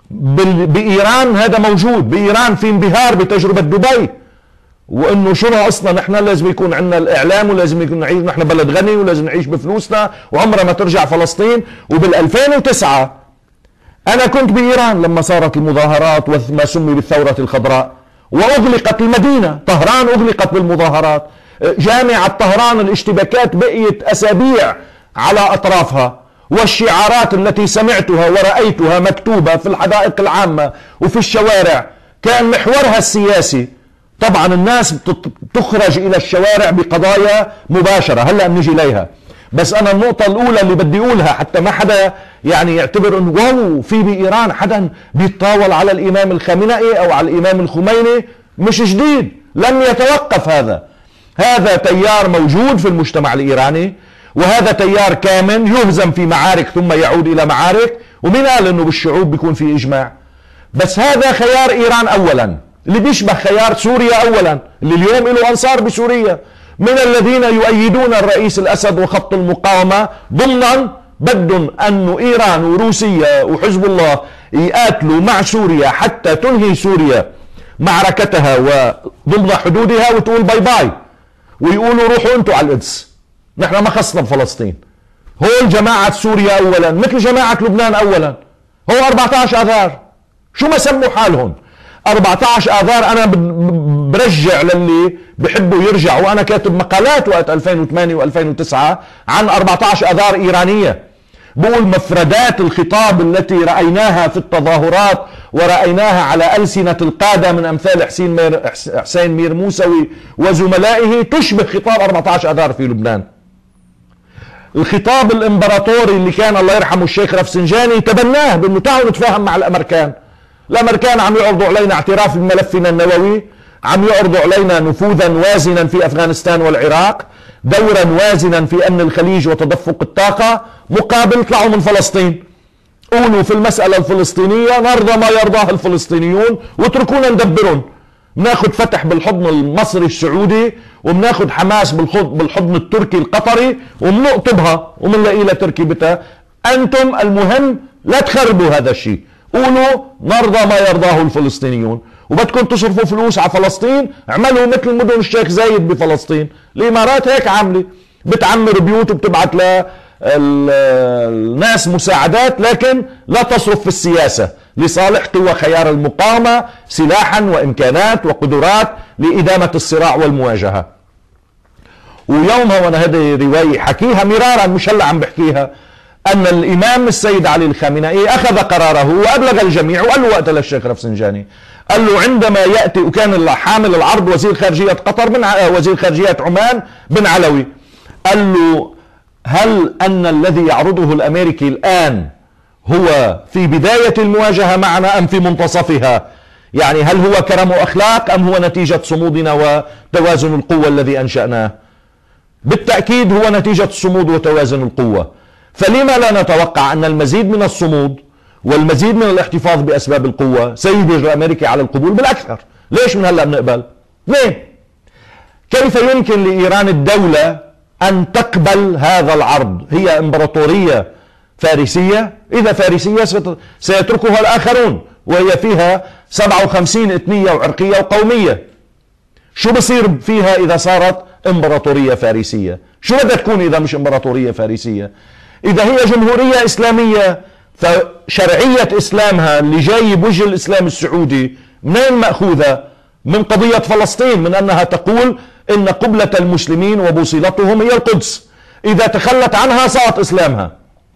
بإيران هذا موجود، بإيران في انبهار بتجربة دبي، وانه شو اصلا نحن لازم يكون عندنا الاعلام ولازم يكون نعيش، نحن بلد غني ولازم نعيش بفلوسنا وعمرها ما ترجع فلسطين. وبال2009 انا كنت بايران لما صارت المظاهرات وما سمي بالثورة الخضراء، واغلقت المدينة طهران، اغلقت بالمظاهرات. جامعة طهران الاشتباكات بقيت اسابيع على اطرافها، والشعارات التي سمعتها ورأيتها مكتوبة في الحدائق العامة وفي الشوارع كان محورها السياسي. طبعا الناس تخرج الى الشوارع بقضايا مباشرة، هلأ بنيجي اليها، بس انا النقطة الاولى اللي بدي اقولها حتى ما حدا يعني يعتبر انه واو في بايران حدا بيتطاول على الامام الخامنئي او على الامام الخميني، مش جديد، لم يتوقف هذا تيار موجود في المجتمع الايراني، وهذا تيار كامن يهزم في معارك ثم يعود الى معارك. ومين قال انه بالشعوب بيكون في اجماع؟ بس هذا خيار ايران اولا، اللي بيشبه خيار سوريا اولا، اللي اليوم له انصار بسوريا من الذين يؤيدون الرئيس الاسد وخط المقاومة ضمنا بدهم انه ايران وروسيا وحزب الله يقاتلوا مع سوريا حتى تنهي سوريا معركتها وضمن حدودها وتقول باي باي، ويقولوا روحوا انتوا على القدس، نحن ما خصنا بفلسطين. هول جماعة سوريا اولا مثل جماعة لبنان اولا، هو 14 اذار شو ما سموا حالهم 14 اذار. انا برجع للي بحبوا يرجعوا، وانا كاتب مقالات وقت 2008 و2009 عن 14 اذار ايرانية، بقول مفردات الخطاب التي رأيناها في التظاهرات ورأيناها على ألسنة القادة من أمثال حسين مير موسوي وزملائه تشبه خطاب 14 اذار في لبنان. الخطاب الامبراطوري اللي كان الله يرحمه الشيخ رفسنجاني تبناه بانه تعالوا نتفاهم مع الامريكان. الامريكان عم يعرضوا علينا اعتراف بملفنا النووي، عم يعرضوا علينا نفوذا وازنا في افغانستان والعراق، دورا وازنا في امن الخليج وتدفق الطاقة، مقابل اطلعوا من فلسطين قولوا في المسألة الفلسطينية نرضى ما يرضاه الفلسطينيون واتركونا ندبرهم. بناخد فتح بالحضن المصري السعودي، وبناخد حماس بالحضن التركي القطري، وبنقطبها وبنلاقي لها تركيبتها. انتم المهم لا تخربوا هذا الشيء، قولوا نرضى ما يرضاه الفلسطينيون، وبدكم تصرفوا فلوس على فلسطين اعملوا مثل مدن الشيخ زايد بفلسطين. الامارات هيك عامله، بتعمر بيوت وبتبعت الناس مساعدات، لكن لا تصرف في السياسة لصالح قوى خيار المقاومة سلاحا وإمكانات وقدرات لإدامة الصراع والمواجهة. ويومها، وانا هذه رواية حكيها مرارا مش هلا عم بحكيها، ان الامام السيد علي الخامنئي اخذ قراره وابلغ الجميع، وقال له وقت للشيخ رفسنجاني، قال له عندما ياتي، وكان حامل العرض وزير خارجية قطر وزير خارجية عمان بن علوي، قال له هل ان الذي يعرضه الامريكي الان هو في بداية المواجهة معنا ام في منتصفها؟ يعني هل هو كرم اخلاق ام هو نتيجة صمودنا وتوازن القوة الذي انشأناه؟ بالتأكيد هو نتيجة الصمود وتوازن القوة. فلما لا نتوقع أن المزيد من الصمود والمزيد من الاحتفاظ بأسباب القوة سيجبر الأمريكي على القبول بالأكثر؟ ليش من هلأ بنقبل؟ ليه؟ كيف يمكن لإيران الدولة أن تقبل هذا العرض؟ هي إمبراطورية فارسية، إذا فارسية سيتركها الآخرون، وهي فيها 57 إثنية وعرقية وقومية. شو بصير فيها إذا صارت إمبراطورية فارسية؟ شو بدها تكون إذا مش إمبراطورية فارسية؟ إذا هي جمهورية إسلامية، فشرعية إسلامها اللي جاي بوجه الإسلام السعودي منين مأخوذة؟ من قضية فلسطين، من أنها تقول إن قبلة المسلمين وبوصلتهم هي القدس، إذا تخلت عنها سقط إسلامها.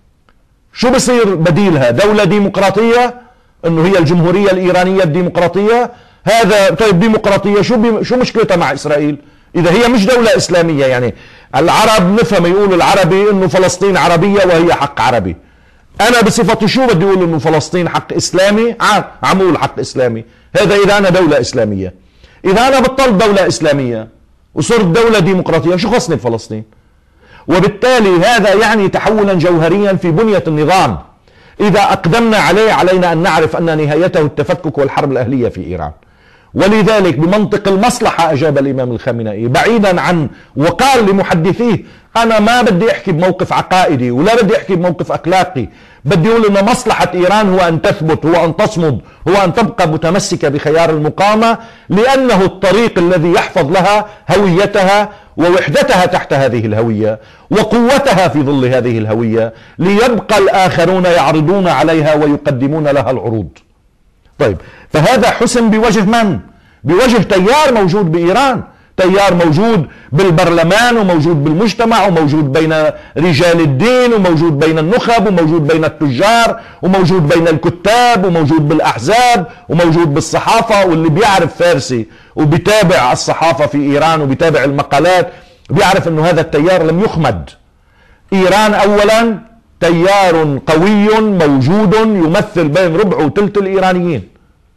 شو بصير بديلها؟ دولة ديمقراطية، إنه هي الجمهورية الإيرانية الديمقراطية. هذا طيب ديمقراطية شو مشكلتها مع إسرائيل إذا هي مش دولة إسلامية؟ يعني العرب نفهم يقولوا العربي إنه فلسطين عربية وهي حق عربي. أنا بصفتي شو بدي أقول إنه فلسطين حق إسلامي؟ عم أقول حق إسلامي. هذا إذا أنا دولة إسلامية. إذا أنا بطلت دولة إسلامية وصرت دولة ديمقراطية، شو خصني بفلسطين؟ وبالتالي هذا يعني تحولا جوهريا في بنية النظام، إذا أقدمنا عليه علينا أن نعرف أن نهايته التفكك والحرب الأهلية في إيران. ولذلك بمنطق المصلحة أجاب الإمام الخامنئي بعيدا عن، وقال لمحدثيه أنا ما بدي أحكي بموقف عقائدي ولا بدي أحكي بموقف أخلاقي، بدي أقول أن مصلحة إيران هو أن تثبت، هو أن تصمد، هو أن تبقى متمسكة بخيار المقاومة، لأنه الطريق الذي يحفظ لها هويتها ووحدتها تحت هذه الهوية وقوتها في ظل هذه الهوية، ليبقى الآخرون يعرضون عليها ويقدمون لها العروض. طيب، فهذا حسم بوجه من؟ بوجه تيار موجود بإيران، تيار موجود بالبرلمان وموجود بالمجتمع وموجود بين رجال الدين وموجود بين النخب وموجود بين التجار وموجود بين الكتاب وموجود بالأحزاب وموجود بالصحافة. واللي بيعرف فارسي وبيتابع الصحافة في إيران وبيتابع المقالات بيعرف أنه هذا التيار لم يخمد. إيران أولا تيار قوي موجود يمثل بين ربع وثلث الإيرانيين،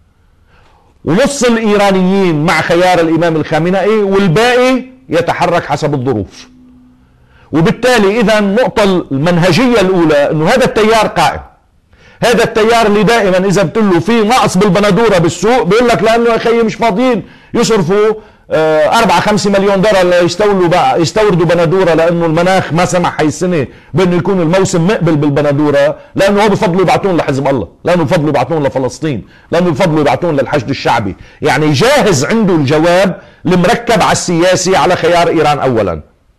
ونص الإيرانيين مع خيار الإمام الخامنئي، والباقي يتحرك حسب الظروف. وبالتالي إذا النقطة المنهجية الأولى أنه هذا التيار قائم، هذا التيار اللي دائما إذا بتقول له في نقص بالبندورة بالسوق بيقول لك لأنه يا أخي مش فاضيين يصرفوا 4-5 مليون دولار يستوردوا بندورة، لأنه المناخ ما سمح هاي السنة بأنه يكون الموسم مقبل بالبندورة، لأنه هو بفضلوا يبعتون لحزب الله، لأنه بفضلوا يبعتون لفلسطين، لأنه بفضلوا يبعتون للحشد الشعبي. يعني جاهز عنده الجواب المركب على السياسي على خيار إيران أولا.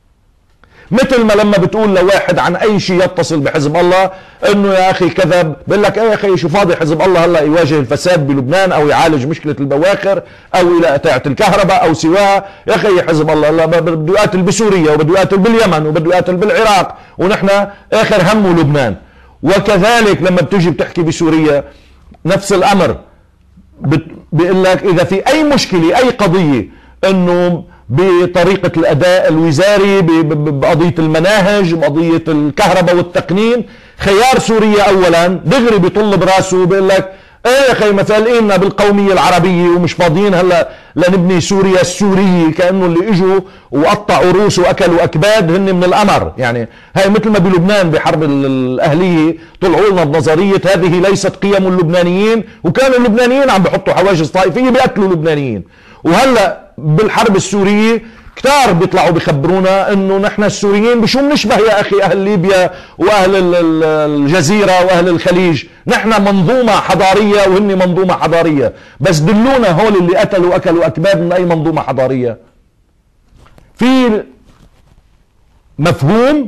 مثل ما لما بتقول لواحد عن اي شيء يتصل بحزب الله انه يا اخي كذب، بقول لك ايه يا اخي شو فاضي حزب الله هلا يواجه الفساد بلبنان او يعالج مشكله البواخر او الى قطاعه الكهرباء او سواها، يا اخي حزب الله هلا بده يقاتل بسوريا وبده يقاتل باليمن وبده يقاتل بالعراق ونحن اخر همه لبنان. وكذلك لما بتجي بتحكي بسوريا نفس الامر، بيقول لك اذا في اي مشكله اي قضيه انه بطريقة الأداء الوزاري، بقضية المناهج، بقضية الكهرباء والتقنين، خيار سوريا أولا دغري بيطل براسه وبيقول لك ايه يا اخي مثالقيننا بالقومية العربية ومش فاضيين هلا لنبني سوريا السورية، كأنه اللي اجوا وقطعوا روس واكلوا اكباد هن من القمر. يعني هاي مثل ما بلبنان بحرب الأهلية طلعوا لنا بنظرية هذه ليست قيم اللبنانيين، وكانوا اللبنانيين عم بحطوا حواجز طائفية بيقتلوا اللبنانيين. وهلا بالحرب السورية كتار بيطلعوا بيخبرونا انه نحن السوريين بشو بنشبه يا اخي اهل ليبيا واهل الجزيرة واهل الخليج، نحن منظومة حضارية وهن منظومة حضارية، بس دلونا هول اللي قتلوا اكلوا اكباد من اي منظومة حضارية. في مفهوم،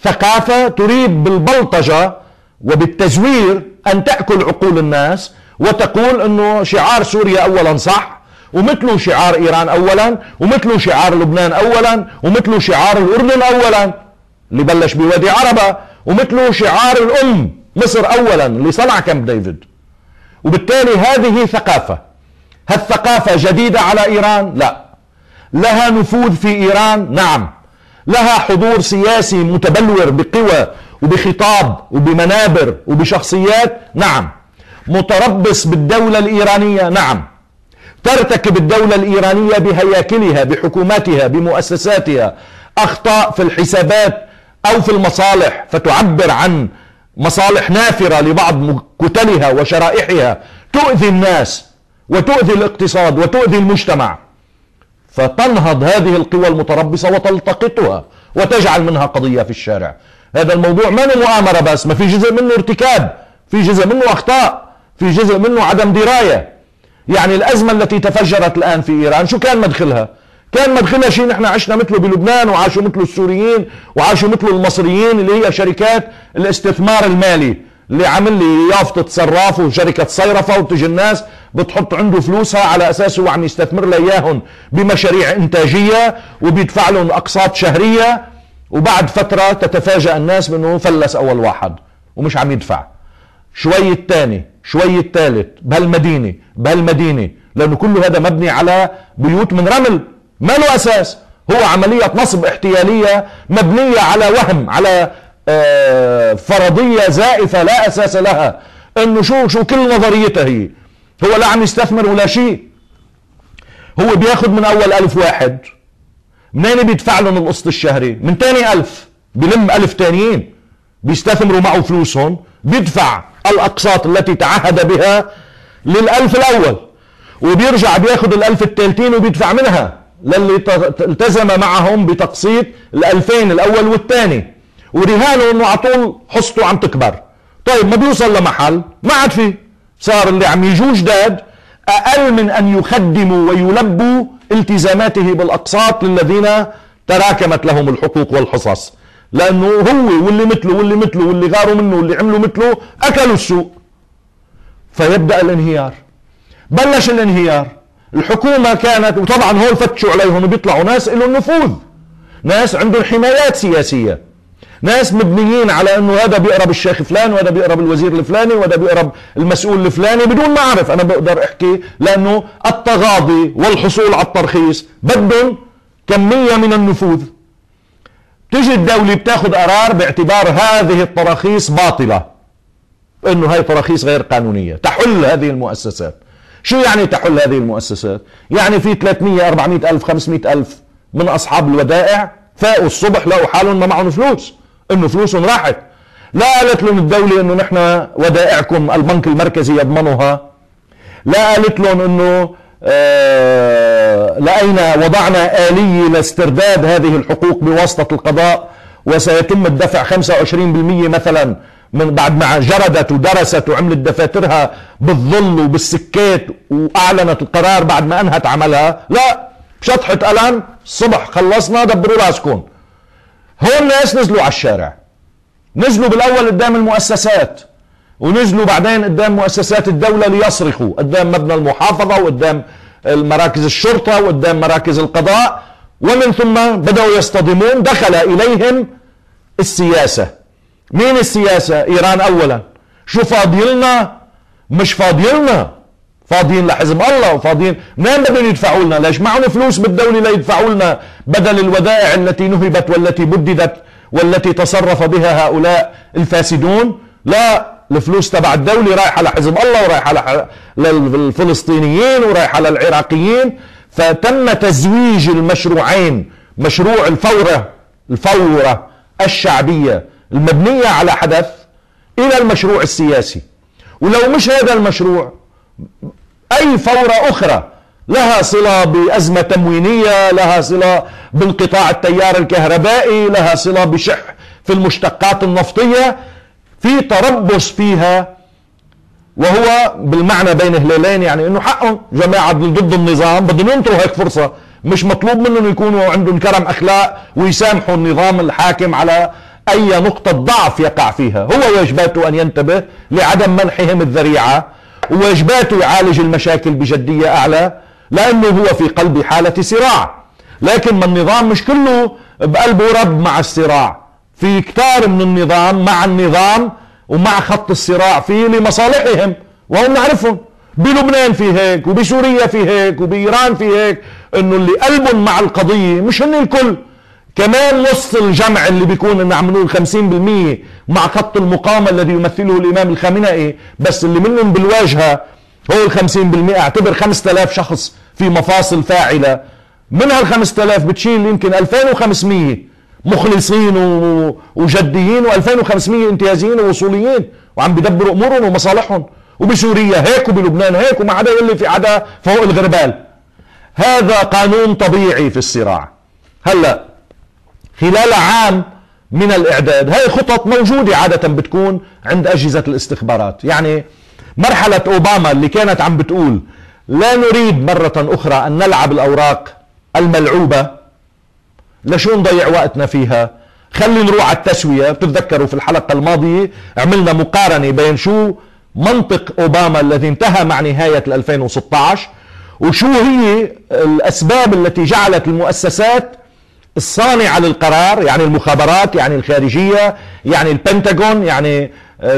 ثقافة تريد بالبلطجة وبالتزوير أن تأكل عقول الناس وتقول أنه شعار سوريا أولا صح، ومثله شعار إيران أولا، ومثله شعار لبنان أولا، ومثله شعار الأردن أولا اللي بلش بوادي عربة، ومثله شعار الأم مصر أولا اللي صنع كامب ديفيد. وبالتالي هذه ثقافة. هالثقافة جديدة على إيران؟ لا. لها نفوذ في إيران؟ نعم. لها حضور سياسي متبلور بقوى وبخطاب وبمنابر وبشخصيات؟ نعم. متربص بالدولة الإيرانية؟ نعم. ترتكب الدولة الإيرانية بهياكلها بحكوماتها بمؤسساتها أخطاء في الحسابات أو في المصالح، فتعبر عن مصالح نافرة لبعض كتلها وشرائحها تؤذي الناس وتؤذي الاقتصاد وتؤذي المجتمع، فتنهض هذه القوى المتربصة وتلتقطها وتجعل منها قضية في الشارع. هذا الموضوع ما مؤامرة بس، ما في جزء منه ارتكاب، في جزء منه أخطاء، في جزء منه عدم دراية. يعني الأزمة التي تفجرت الآن في إيران شو كان مدخلها؟ كان مدخلها شيء نحن عشنا مثله بلبنان وعاشوا مثله السوريين وعاشوا مثله المصريين، اللي هي شركات الاستثمار المالي اللي عامل لي يافطة صراف وشركة صيرفة، وتجي الناس بتحط عنده فلوسها على أساس هو عم يستثمر لها إياهم بمشاريع إنتاجية وبيدفع لهم أقساط شهرية، وبعد فترة تتفاجأ الناس بأنه فلس أول واحد ومش عم يدفع، شوي الثاني شوي الثالث بهالمدينة، لأنه كل هذا مبني على بيوت من رمل ما له أساس، هو عملية نصب احتيالية مبنية على وهم، على فرضية زائفة لا أساس لها، أنه شو كل نظريتها هي، هو لا عم يستثمر ولا شيء، هو بياخد من أول 1000 واحد، منين بيدفع لهم القسط الشهري؟ من تاني 1000 بلم 1000 تانيين بيستثمروا معه فلوسهم، بيدفع الأقساط التي تعهد بها لل1000 الأول، وبيرجع بياخد ال1000 الثالثين وبيدفع منها للي التزم معهم بتقسيط ال2000 الأول والثاني، ورهانه انه على طول حصته عم تكبر. طيب ما بيوصل لمحل ما عاد فيه، صار اللي عم يجوا جداد اقل من ان يخدموا ويلبوا التزاماته بالاقساط للذين تراكمت لهم الحقوق والحصص، لانه هو واللي مثله واللي مثله واللي غاروا منه واللي عملوا مثله اكلوا السوق. فيبدا الانهيار. بلش الانهيار، الحكومه كانت، وطبعا هول فتشوا عليهم وبيطلعوا ناس لهم نفوذ، ناس عندهم حمايات سياسيه، ناس مبنيين على انه هذا بيقرب الشيخ فلان وهذا بيقرب الوزير الفلاني وهذا بيقرب المسؤول الفلاني، بدون ما اعرف انا بقدر احكي، لانه التغاضي والحصول على الترخيص بدهم كميه من النفوذ. تجي الدوله بتاخذ قرار باعتبار هذه التراخيص باطله، انه هاي تراخيص غير قانونيه، تحل هذه المؤسسات. شو يعني تحل هذه المؤسسات؟ يعني في 300 400 ألف 500 ألف من أصحاب الودائع فاقوا الصبح لقوا حالهم ما معهم فلوس، انه فلوسهم راحت. لا قالت لهم الدولة انه نحن ودائعكم البنك المركزي يضمنها، لا قالت لهم انه لقينا وضعنا آلية لاسترداد هذه الحقوق بواسطة القضاء وسيتم الدفع 25% مثلا من بعد ما جردت ودرست وعملت دفاترها بالظل وبالسكات واعلنت القرار بعد ما انهت عملها. لا، شطحة قلم الصبح خلصنا دبروا راسكم. هون ناس نزلوا على الشارع، نزلوا بالاول قدام المؤسسات ونزلوا بعدين قدام مؤسسات الدولة ليصرخوا قدام مبنى المحافظة وقدام المراكز الشرطة وقدام مراكز القضاء، ومن ثم بدأوا يصطدمون. دخل إليهم السياسة. مين السياسة؟ إيران أولا. شو فاضيلنا؟ مش فاضيلنا، فاضيين لحزب الله وفاضيين. منين بدهم يدفعوا لنا؟ ليش معهم فلوس بالدولة ليدفعوا لنا بدل الودائع التي نهبت والتي بددت والتي تصرف بها هؤلاء الفاسدون؟ لا، الفلوس تبع الدولة رايحة لحزب الله ورايحة للفلسطينيين ورايحة للعراقيين. فتم تزويج المشروعين، مشروع الفورة الشعبية المبنية على حدث إلى المشروع السياسي. ولو مش هذا المشروع، أي فورة أخرى لها صلة بأزمة تموينية، لها صلة بانقطاع التيار الكهربائي، لها صلة بشح في المشتقات النفطية، في تربص فيها، وهو بالمعنى بين هلالين، يعني انه حقهم جماعة ضد النظام بدهم ينطروا هيك فرصة، مش مطلوب منهم يكونوا عندهم كرم اخلاق ويسامحوا النظام الحاكم على أي نقطة ضعف يقع فيها. هو واجباته أن ينتبه لعدم منحهم الذريعة، وواجباته يعالج المشاكل بجدية أعلى، لأنه هو في قلب حالة صراع. لكن ما النظام مش كله بقلبه رب مع الصراع، في كتار من النظام مع النظام ومع خط الصراع فيه لمصالحهم، وهم نعرفهم. بلبنان في هيك، وبسوريا في هيك، وبإيران في هيك، انه اللي قلبهم مع القضية مش هن الكل، كمان نص الجمع اللي بيكون انه عم نقول 50% مع خط المقاومة الذي يمثله الامام الخامنئي، بس اللي منهم بالواجهة هو ال 50%. اعتبر 5000 شخص في مفاصل فاعلة، من هال 5000 بتشيل يمكن 2500 مخلصين وجديين، و2500 انتهازيين ووصوليين وعم بيدبروا امورهم ومصالحهم. وبسوريا هيك، وبلبنان هيك، وما عدا اللي في عدا فوق الغربال. هذا قانون طبيعي في الصراع. هلا خلال عام من الاعداد، هاي خطط موجودة عادة بتكون عند اجهزة الاستخبارات. يعني مرحلة اوباما اللي كانت عم بتقول لا نريد مرة اخرى ان نلعب الاوراق الملعوبة، لشو نضيع وقتنا فيها، خلي نروح على التسوية. بتتذكروا في الحلقة الماضية عملنا مقارنة بين شو منطق اوباما الذي انتهى مع نهاية 2016 وشو هي الاسباب التي جعلت المؤسسات الصانعة للقرار، يعني المخابرات، يعني الخارجية، يعني البنتاغون، يعني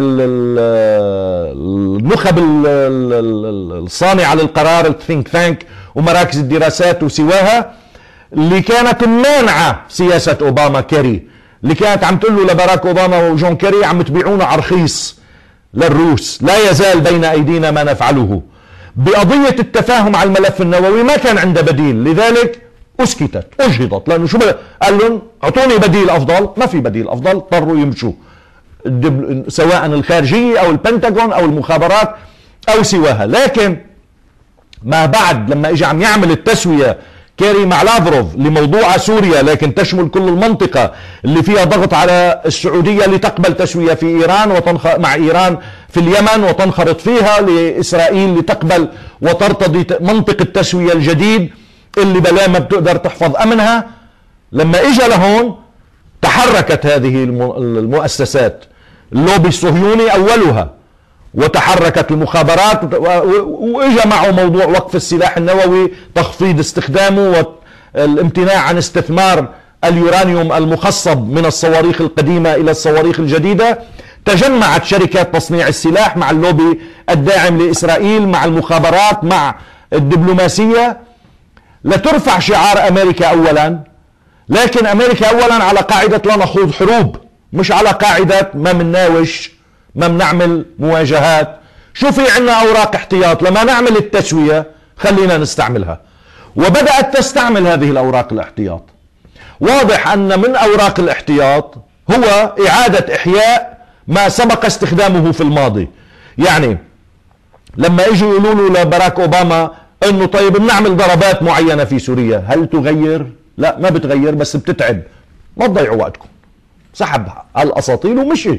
النخب الصانعة للقرار، الثينك ثانك ومراكز الدراسات وسواها، اللي كانت مانعة سياسة اوباما كيري، اللي كانت عم تقول له لباراك اوباما وجون كيري عم تبيعونا على رخيص للروس، لا يزال بين ايدينا ما نفعله. بقضية التفاهم على الملف النووي ما كان عنده بديل، لذلك اسكتت، اجهضت، لانه شو قال لهم اعطوني بديل افضل، ما في بديل افضل، اضطروا يمشوا سواء الخارجية او البنتاغون او المخابرات او سواها. لكن ما بعد لما اجى عم يعمل التسوية كيري مع لافروف لموضوع سوريا، لكن تشمل كل المنطقة اللي فيها ضغط على السعودية لتقبل تسوية في إيران مع إيران في اليمن، وتنخرط فيها لإسرائيل لتقبل وترتضي منطق التسوية الجديد اللي بلا ما بتقدر تحفظ أمنها. لما إجا لهون تحركت هذه المؤسسات، اللوبي الصهيوني أولها، وتحركت المخابرات، واجا معه موضوع وقف السلاح النووي، تخفيض استخدامه، والامتناع عن استثمار اليورانيوم المخصب من الصواريخ القديمة إلى الصواريخ الجديدة. تجمعت شركات تصنيع السلاح مع اللوبي الداعم لإسرائيل، مع المخابرات، مع الدبلوماسية، لترفع شعار أمريكا أولا. لكن أمريكا أولا على قاعدة لا نخوض حروب، مش على قاعدة ما منناوش، ما بنعمل مواجهات. شو في عنا اوراق احتياط، لما نعمل التسوية خلينا نستعملها. وبدأت تستعمل هذه الاوراق الاحتياط. واضح ان من اوراق الاحتياط هو اعادة احياء ما سبق استخدامه في الماضي. يعني لما اجوا يقولوا له لباراك اوباما انه طيب بنعمل ضربات معينة في سوريا، هل تغير؟ لا، ما بتغير، بس بتتعب، ما تضيعوا وقتكم. سحب الاساطيل ومشي.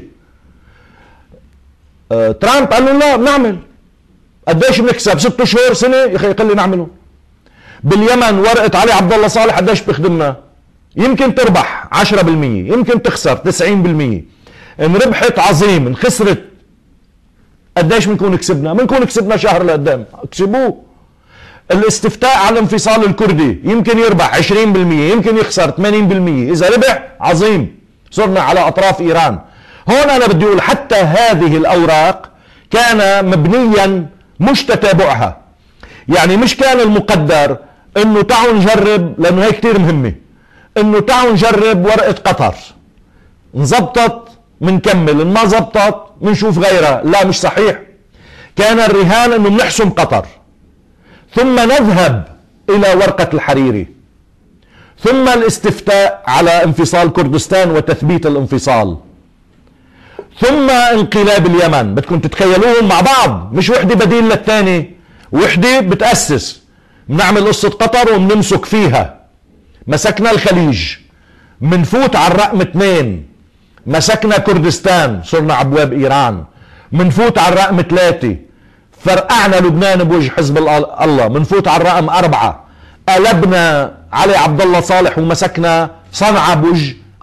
ترامب قال له لا بنعمل، قديش بنكسب؟ 6 شهور، سنة، يا اخي قال لي نعمله. باليمن ورقة علي عبد الله صالح قديش بيخدمنا؟ يمكن تربح 10%، يمكن تخسر 90%. ان ربحت عظيم، ان خسرت قديش بنكون كسبنا؟ بنكون كسبنا شهر لقدام، اكسبوه. الاستفتاء على الانفصال الكردي يمكن يربح 20%، يمكن يخسر 80%. اذا ربح عظيم، صرنا على اطراف ايران. هون أنا بدي أقول حتى هذه الأوراق كان مبنيا مش تتابعها. يعني مش كان المقدر إنه تعالوا نجرب، لأنه هي كتير مهمة، إنه تعالوا نجرب ورقة قطر، نزبطت منكمل، ما زبطت منشوف غيرها. لا، مش صحيح. كان الرهان إنه بنحسم قطر، ثم نذهب إلى ورقة الحريري، ثم الاستفتاء على انفصال كردستان وتثبيت الانفصال، ثم انقلاب اليمن. بدكم تتخيلوهم مع بعض، مش وحدة بديل للثاني، وحدة بتأسس. بنعمل قصة قطر وبنمسك فيها، مسكنا الخليج، منفوت على الرقم 2، مسكنا كردستان، صرنا عبواب إيران، منفوت على الرقم 3، فرقعنا لبنان بوجه حزب الله، منفوت على الرقم 4، قلبنا علي عبد الله صالح ومسكنا صنعاء بوجه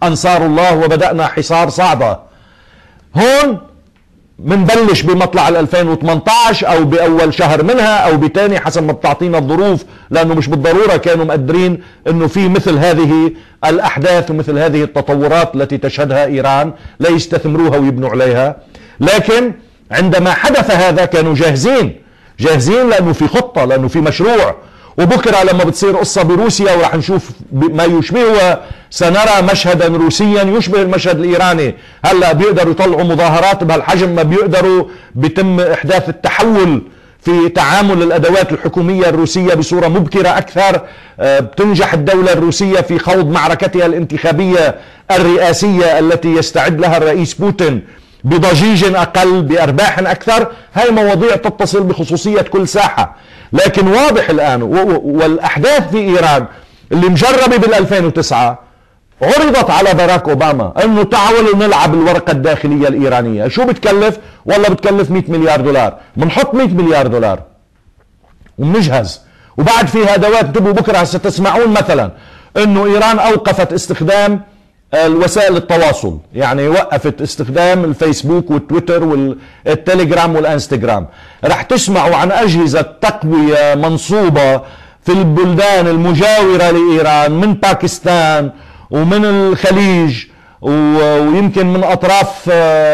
أنصار الله وبدأنا حصار صعدة. هون منبلش بمطلع 2018 أو بأول شهر منها أو بتاني حسب ما بتعطينا الظروف، لأنه مش بالضرورة كانوا مقدرين أنه في مثل هذه الأحداث ومثل هذه التطورات التي تشهدها إيران ليستثمروها ويبنوا عليها. لكن عندما حدث هذا كانوا جاهزين لأنه في خطة، لأنه في مشروع. وبكرة لما بتصير قصة بروسيا وراح نشوف ما يشبهها، سنرى مشهدا روسيا يشبه المشهد الإيراني. هلأ بيقدروا يطلعوا مظاهرات بهالحجم، ما بيقدروا بيتم إحداث التحول في تعامل الأدوات الحكومية الروسية بصورة مبكرة أكثر. بتنجح الدولة الروسية في خوض معركتها الانتخابية الرئاسية التي يستعد لها الرئيس بوتين بضجيج أقل، بأرباح أكثر. هاي مواضيع تتصل بخصوصية كل ساحة. لكن واضح الآن والأحداث في إيران اللي مجربة بال2009 عرضت على باراك أوباما أنه تعالوا نلعب الورقة الداخلية الإيرانية. شو بتكلف؟ والله بتكلف 100 مليار دولار. بنحط 100 مليار دولار وبنجهز، وبعد في أدوات. انتبهوا بكرة ستسمعون مثلا أنه إيران أوقفت استخدام الوسائل التواصل، يعني وقفت استخدام الفيسبوك والتويتر والتليجرام والانستغرام. رح تسمعوا عن أجهزة تقوية منصوبة في البلدان المجاورة لإيران من باكستان ومن الخليج ويمكن من أطراف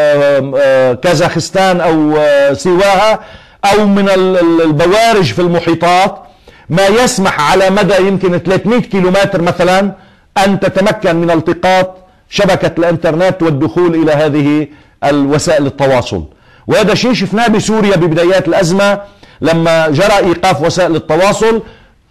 كازاخستان أو سواها أو من البوارج في المحيطات، ما يسمح على مدى يمكن 300 كيلومتر مثلا أن تتمكن من التقاط شبكة الانترنت والدخول إلى هذه الوسائل التواصل. وهذا شيء شفناه بسوريا ببدايات الأزمة لما جرى إيقاف وسائل التواصل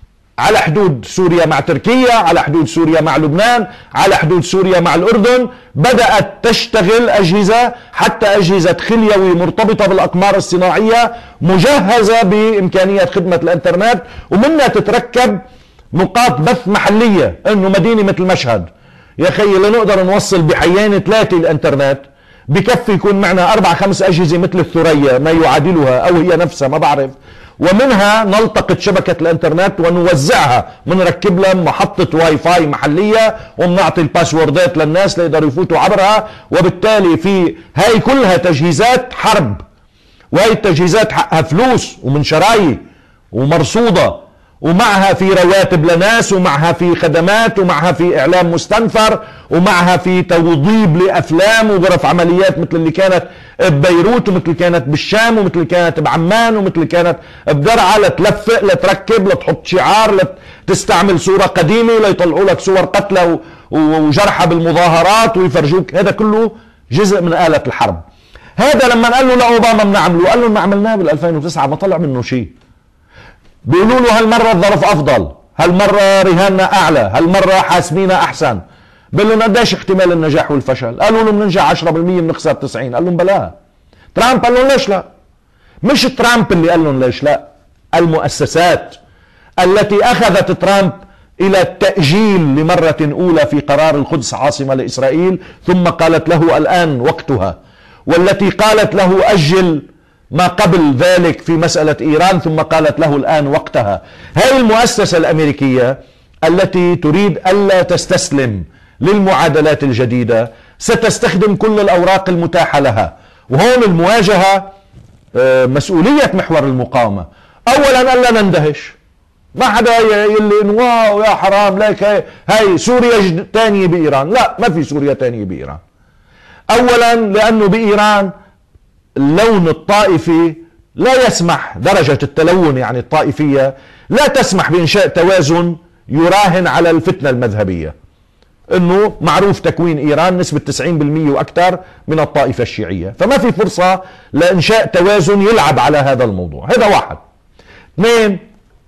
على حدود سوريا مع تركيا، على حدود سوريا مع لبنان، على حدود سوريا مع الأردن. بدأت تشتغل أجهزة، حتى أجهزة خليوي مرتبطة بالأقمار الصناعية مجهزة بإمكانية خدمة الانترنت، ومنها تتركب نقاط بث محلية. انه مدينة مثل مشهد يا خي لنقدر نوصل بحيين 3 الانترنت، بكفي يكون معنا 4-5 أجهزة مثل الثريا ما يعادلها او هي نفسها ما بعرف، ومنها نلتقط شبكة الانترنت ونوزعها. منركب لها محطة واي فاي محلية ومنعطي الباسوردات للناس ليقدروا يفوتوا عبرها. وبالتالي في هاي كلها تجهيزات حرب، وهي التجهيزات حقها فلوس ومن شرايي ومرصودة، ومعها في رواتب لناس، ومعها في خدمات، ومعها في إعلام مستنفر، ومعها في توضيب لأفلام وغرف عمليات مثل اللي كانت ببيروت ومثل اللي كانت بالشام ومثل اللي كانت بعمان ومثل اللي كانت بدرعا، لتلفق لتركب لتحط شعار لتستعمل صورة قديمة ليطلعوا لك صور قتلى وجرحى بالمظاهرات ويفرجوك. هذا كله جزء من آلة الحرب. هذا لما قال له لأوباما بنعمله، قال له ما عملناه بال2009 ما طلع منه شيء. بيقولوا له هالمرة الظرف أفضل، هالمرة رهاننا أعلى، هالمرة حاسبينا أحسن. بيقول لهم قديش احتمال النجاح والفشل؟ قالوا له بننجح 10% بنخسر 90. قال لهم بلاها. ترامب قال لهم ليش لا؟ مش ترامب اللي قال لهم ليش لا، المؤسسات التي أخذت ترامب إلى التأجيل لمرة أولى في قرار القدس عاصمة لإسرائيل، ثم قالت له الآن وقتها، والتي قالت له أجل ما قبل ذلك في مسألة إيران، ثم قالت له الآن وقتها. هذه المؤسسة الأمريكية التي تريد ألا تستسلم للمعادلات الجديدة ستستخدم كل الأوراق المتاحة لها. وهون المواجهة مسؤولية محور المقاومة. أولا ألا نندهش، ما حدا يقول واو يا حرام ليك هاي سوريا تانية بإيران. لا، ما في سوريا تانية بإيران. أولا لأنه بإيران اللون الطائفي لا يسمح، درجة التلون يعني الطائفية لا تسمح بإنشاء توازن يراهن على الفتنة المذهبية. انه معروف تكوين ايران نسبة 90% واكثر من الطائفة الشيعية، فما في فرصة لانشاء توازن يلعب على هذا الموضوع. هذا واحد. اثنين،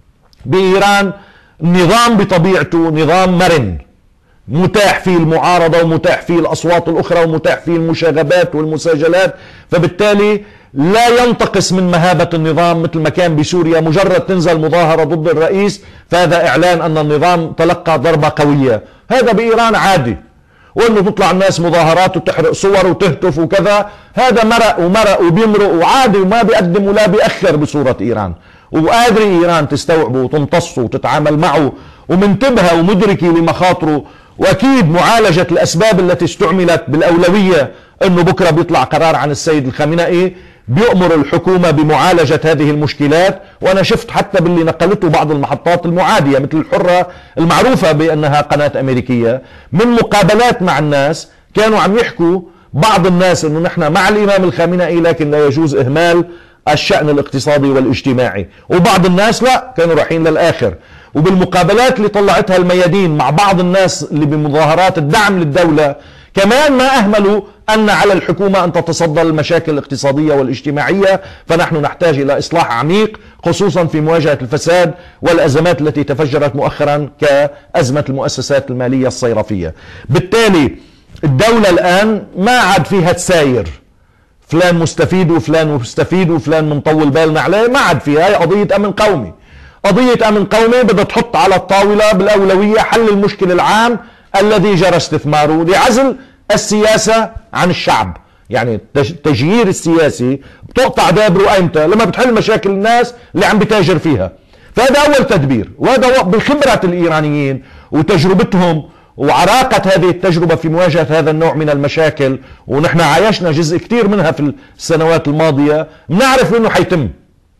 بايران النظام بطبيعته نظام مرن، متاح فيه المعارضة ومتاح فيه الأصوات الأخرى ومتاح فيه المشاغبات والمساجلات، فبالتالي لا ينتقص من مهابة النظام مثل ما كان بسوريا. مجرد تنزل مظاهرة ضد الرئيس فهذا إعلان أن النظام تلقى ضربة قوية. هذا بإيران عادي، وأنه تطلع الناس مظاهرات وتحرق صور وتهتف وكذا، هذا مرق وبيمرق وعادي وما بيقدم ولا بيأخر بصورة إيران. وقادرة إيران تستوعبه وتمتصه وتتعامل معه ومنتبهة ومدركة لمخاطره واكيد معالجة الاسباب التي استعملت بالاولوية انه بكرة بيطلع قرار عن السيد الخامنئي بيأمر الحكومة بمعالجة هذه المشكلات. وانا شفت حتى باللي نقلته بعض المحطات المعادية مثل الحرة المعروفة بانها قناة امريكية، من مقابلات مع الناس كانوا عم يحكوا بعض الناس انه نحن مع الامام الخامنئي لكن لا يجوز اهمال الشأن الاقتصادي والاجتماعي، وبعض الناس لا كانوا رايحين للآخر. وبالمقابلات اللي طلعتها الميادين مع بعض الناس اللي بمظاهرات الدعم للدولة كمان ما أهملوا أن على الحكومة أن تتصدى للمشاكل الاقتصادية والاجتماعية. فنحن نحتاج إلى إصلاح عميق خصوصا في مواجهة الفساد والأزمات التي تفجرت مؤخرا كأزمة المؤسسات المالية الصيرفية. بالتالي الدولة الآن ما عاد فيها تساير فلان مستفيد وفلان مستفيد وفلان منطول بالنا عليه، ما عاد فيها. هي قضية أمن قومي، قضية أمن قومي بدها تحط على الطاولة بالأولوية حل المشكل العام الذي جرى استثماره لعزل السياسة عن الشعب. يعني التجيير السياسي بتقطع دابره أيمتى؟ لما بتحل مشاكل الناس اللي عم بتاجر فيها. فهذا أول تدبير، وهذا بخبرة الإيرانيين وتجربتهم وعراقة هذه التجربة في مواجهة هذا النوع من المشاكل، ونحن عايشنا جزء كتير منها في السنوات الماضية. بنعرف انه حيتم،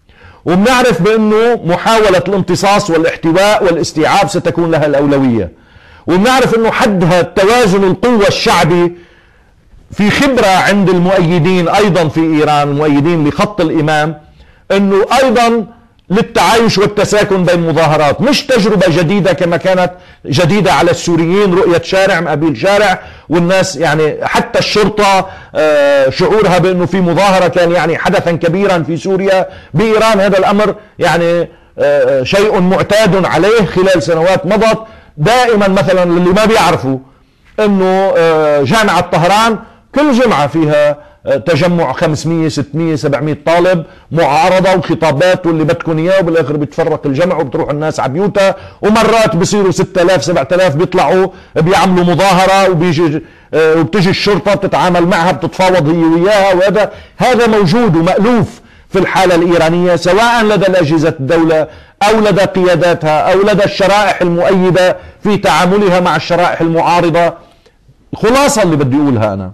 وبنعرف بانه محاولة الامتصاص والاحتواء والاستيعاب ستكون لها الأولوية، وبنعرف انه حدها توازن القوة الشعبي. في خبرة عند المؤيدين ايضا في ايران، المؤيدين لخط الامام، انه ايضا للتعايش والتساكن بين مظاهرات، مش تجربة جديدة كما كانت جديدة على السوريين، رؤية شارع مقابل شارع، والناس يعني حتى الشرطة شعورها بأنه في مظاهرة كان يعني حدثا كبيرا في سوريا. بإيران هذا الأمر يعني شيء معتاد عليه خلال سنوات مضت. دائما مثلا اللي ما بيعرفوا أنه جامعة طهران كل جمعة فيها تجمع 500 600 700 طالب، معارضة وخطابات واللي بدكم اياه، وبالاخر بيتفرق الجمع وبتروح الناس على بيوتها. ومرات بصيروا 6000 7000 بيطلعوا بيعملوا مظاهرة، وبتجي الشرطة بتتعامل معها بتتفاوض هي وياها. هذا موجود ومألوف في الحالة الإيرانية، سواء لدى الأجهزة الدولة أو لدى قياداتها أو لدى الشرائح المؤيدة في تعاملها مع الشرائح المعارضة. الخلاصة اللي بدي أقولها أنا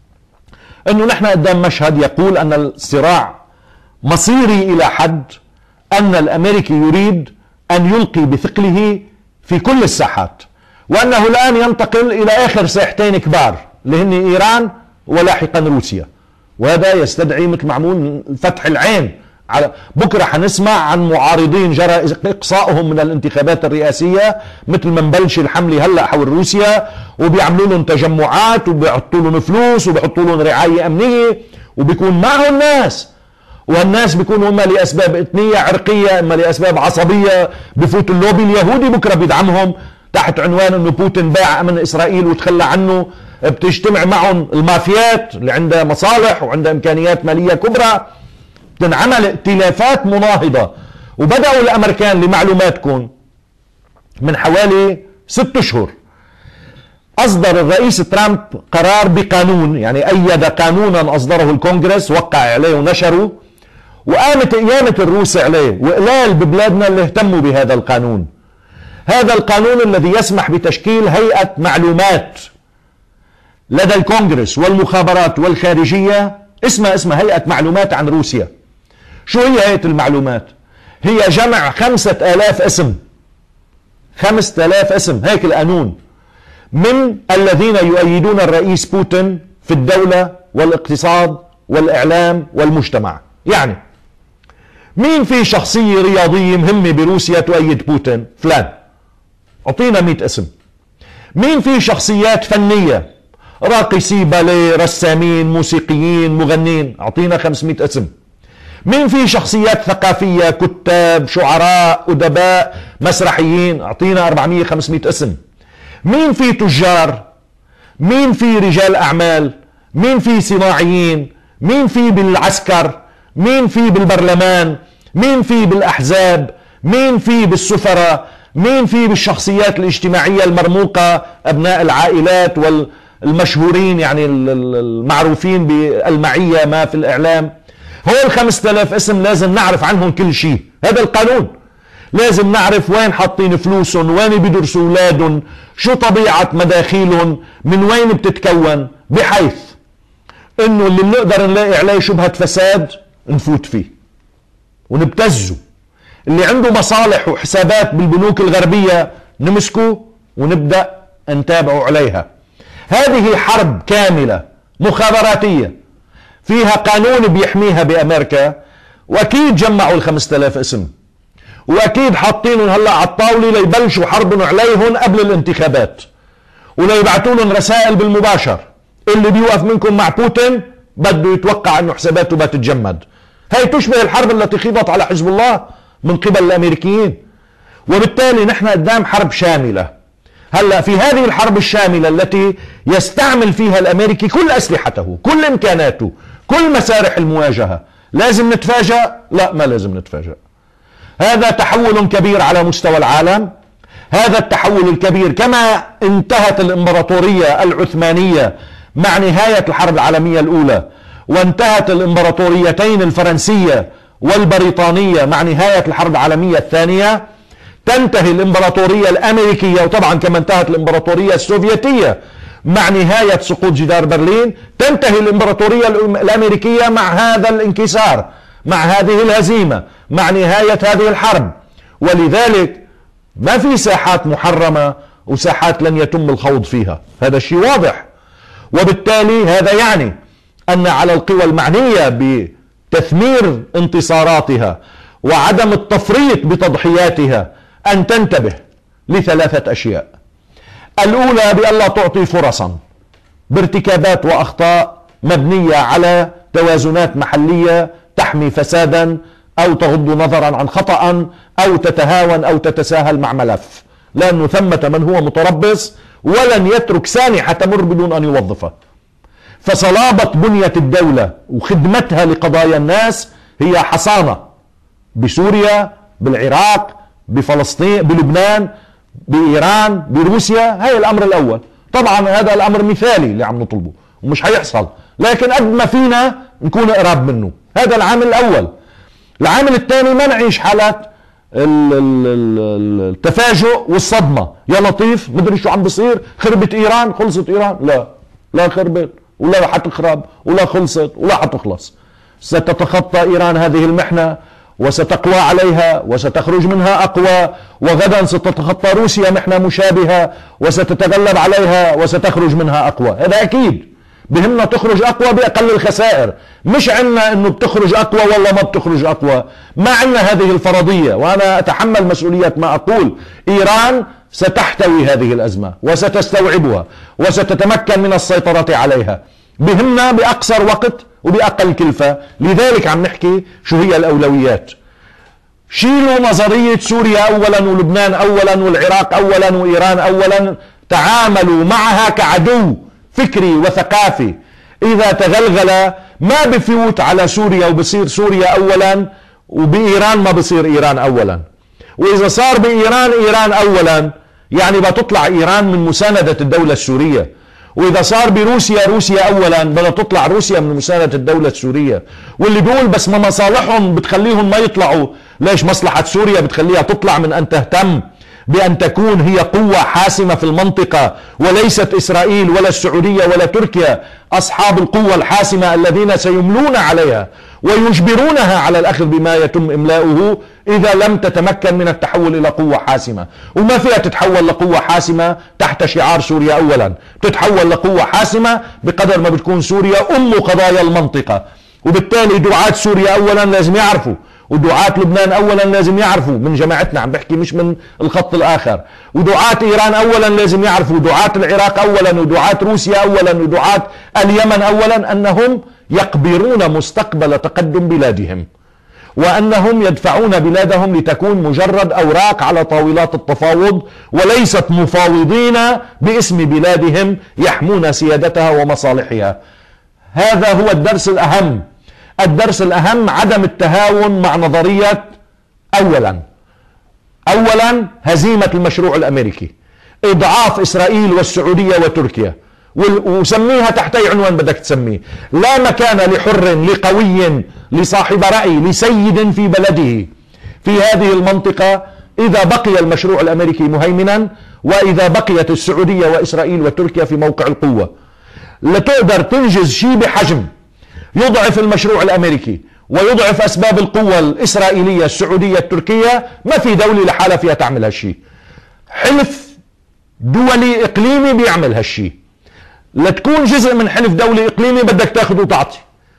انه نحن قدام مشهد يقول ان الصراع مصيري الى حد ان الامريكي يريد ان يلقي بثقله في كل الساحات، وانه الان ينتقل الى اخر ساحتين كبار اللي هن ايران ولاحقا روسيا. وهذا يستدعي مثل معمول فتح العين على بكره. حنسمع عن معارضين جرى اقصائهم من الانتخابات الرئاسيه، مثل ما مبلش الحمله هلا حول روسيا، وبيعملوا لهم تجمعات وبيحطوا لهم فلوس وبيحطوا لهم رعايه امنيه وبيكون معهم ناس، والناس بيكونوا اما لاسباب اثنيه عرقيه اما لاسباب عصبيه. بفوت اللوبي اليهودي بكره بيدعمهم تحت عنوان انه بوتين باع امن اسرائيل وتخلى عنه. بتجتمع معهم المافيات اللي عندها مصالح وعندها امكانيات ماليه كبرى، تنعمل ائتلافات مناهضة. وبدأوا الأمريكان لمعلوماتكم من حوالي 6 أشهر أصدر الرئيس ترامب قرار بقانون، يعني أيد قانونا أصدره الكونغرس وقع عليه ونشره، وقامت قيامة الروس عليه وقلال ببلادنا اللي اهتموا بهذا القانون. هذا القانون الذي يسمح بتشكيل هيئة معلومات لدى الكونغرس والمخابرات والخارجية، اسمها هيئة معلومات عن روسيا. شو هي هيئة المعلومات؟ هي جمع 5000 اسم، 5000 اسم، هيك القانون، من الذين يؤيدون الرئيس بوتين في الدولة والاقتصاد والإعلام والمجتمع. يعني مين في شخصية رياضية مهمة بروسيا تؤيد بوتين؟ فلان، أعطينا 100 اسم. مين في شخصيات فنية، راقصي باليه، رسامين، موسيقيين، مغنين، أعطينا 500 اسم. مين في شخصيات ثقافية، كتاب، شعراء، أدباء، مسرحيين، أعطينا 400 500 اسم. مين في تجار، مين في رجال أعمال، مين في صناعيين، مين في بالعسكر، مين في بالبرلمان، مين في بالأحزاب، مين في بالسفراء، مين في بالشخصيات الاجتماعية المرموقة، أبناء العائلات والمشهورين يعني المعروفين بالمعية ما في الإعلام. هول 5000 اسم لازم نعرف عنهم كل شيء. هذا القانون لازم نعرف وين حاطين فلوسهم، وين بيدرسوا اولادهم، شو طبيعة مداخيلهم، من وين بتتكون، بحيث انه اللي بنقدر نلاقي عليه شبهة فساد نفوت فيه ونبتزه، اللي عنده مصالح وحسابات بالبنوك الغربية نمسكه ونبدأ نتابعه عليها. هذه حرب كاملة مخابراتية فيها قانون بيحميها بأمريكا، وأكيد جمعوا 5000 اسم، وأكيد حاطينهم هلأ على الطاولة ليبلشوا حربهم عليهم قبل الانتخابات، وليبعتوا لهم رسائل بالمباشر، اللي بيوقف منكم مع بوتين بده يتوقع أنه حساباته بتتجمد. هي تشبه الحرب التي خيضت على حزب الله من قبل الأمريكيين. وبالتالي نحن قدام حرب شاملة. هلأ في هذه الحرب الشاملة التي يستعمل فيها الأمريكي كل أسلحته، كل إمكاناته، كل مسارح المواجهة، لازم نتفاجأ؟ لا، ما لازم نتفاجأ. هذا تحول كبير على مستوى العالم. هذا التحول الكبير كما انتهت الإمبراطورية العثمانية مع نهاية الحرب العالمية الأولى، وانتهت الإمبراطوريتين الفرنسية والبريطانية مع نهاية الحرب العالمية الثانية، تنتهي الإمبراطورية الأمريكية، وطبعا كما انتهت الإمبراطورية السوفيتية مع نهاية سقوط جدار برلين، تنتهي الإمبراطورية الأمريكية مع هذا الانكسار، مع هذه الهزيمة، مع نهاية هذه الحرب. ولذلك ما في ساحات محرمة وساحات لن يتم الخوض فيها، هذا الشيء واضح. وبالتالي هذا يعني أن على القوى المعنية بتثمير انتصاراتها وعدم التفريط بتضحياتها أن تنتبه لثلاثة أشياء. الأولى بألا تعطي فرصا بارتكابات وأخطاء مبنية على توازنات محلية تحمي فسادا أو تغض نظرا عن خطأ أو تتهاون أو تتساهل مع ملف، لأنه ثمة من هو متربص ولن يترك سانحة تمر بدون أن يوظفها. فصلابة بنية الدولة وخدمتها لقضايا الناس هي حصانة بسوريا، بالعراق، بفلسطين، بلبنان، بإيران، بروسيا. هاي الأمر الأول. طبعا هذا الأمر مثالي اللي عم نطلبه ومش هيحصل، لكن قد ما فينا نكون قراب منه. هذا العامل الأول. العامل الثاني ما نعيش حالات التفاجؤ والصدمة. يا لطيف مدري شو عم بصير، خربت إيران، خلصت إيران. لا، لا خربت ولا حتخرب ولا خلصت ولا حتخلص. ستتخطى إيران هذه المحنة وستقوى عليها وستخرج منها أقوى، وغدا ستتخطى روسيا محنة مشابهة وستتغلب عليها وستخرج منها أقوى. هذا أكيد. بهمنا تخرج أقوى بأقل الخسائر، مش عنا أنه بتخرج أقوى ولا ما بتخرج أقوى. ما عنا هذه الفرضية، وأنا أتحمل مسؤولية ما أقول. إيران ستحتوي هذه الأزمة وستستوعبها وستتمكن من السيطرة عليها. بهمنا بأقصر وقت وبأقل كلفة. لذلك عم نحكي شو هي الأولويات. شيلوا نظرية سوريا أولا ولبنان أولا والعراق أولا وإيران أولا. تعاملوا معها كعدو فكري وثقافي. إذا تغلغل ما بفوت على سوريا وبصير سوريا أولا، وبإيران ما بصير إيران أولا. وإذا صار بإيران إيران أولا، يعني بتطلع إيران من مساندة الدولة السورية. وإذا صار بروسيا روسيا أولا، بدها تطلع روسيا من مساندة الدولة السورية. واللي بيقول بس ما مصالحهم بتخليهم ما يطلعوا، ليش مصلحة سوريا بتخليها تطلع من أن تهتم بأن تكون هي قوة حاسمة في المنطقة، وليست إسرائيل ولا السعودية ولا تركيا أصحاب القوة الحاسمة الذين سيملون عليها ويجبرونها على الأخذ بما يتم إملاؤه إذا لم تتمكن من التحول إلى قوة حاسمة. وما فيها تتحول لقوة حاسمة تحت شعار سوريا أولا. تتحول لقوة حاسمة بقدر ما بتكون سوريا أم قضايا المنطقة. وبالتالي دعاة سوريا أولا لازم يعرفوا، ودعاة لبنان أولا لازم يعرفوا، من جماعتنا عم بحكي مش من الخط الآخر. ودعاة إيران أولا لازم يعرفوا، دعاة العراق أولا، ودعاة روسيا أولا، ودعاة اليمن أولا، أنهم يقبرون مستقبل تقدم بلادهم، وأنهم يدفعون بلادهم لتكون مجرد أوراق على طاولات التفاوض، وليست مفاوضين باسم بلادهم يحمون سيادتها ومصالحها. هذا هو الدرس الأهم. الدرس الأهم عدم التهاون مع نظرية أولا هزيمة المشروع الأمريكي، إضعاف إسرائيل والسعودية وتركيا، وسميها تحت أي عنوان بدك تسميه. لا مكان لحر لقوي لصاحب رأي لسيد في بلده في هذه المنطقة إذا بقي المشروع الأمريكي مهيمنا، وإذا بقيت السعودية وإسرائيل وتركيا في موقع القوة. لتقدر تنجز شيء بحجم يضعف المشروع الأمريكي ويضعف أسباب القوة الإسرائيلية السعودية التركية، ما في دولة لحالها فيها تعمل هالشيء. حلف دولي إقليمي بيعمل هالشيء. لتكون جزء من حلف دولي إقليمي بدك تاخذ وتعطي،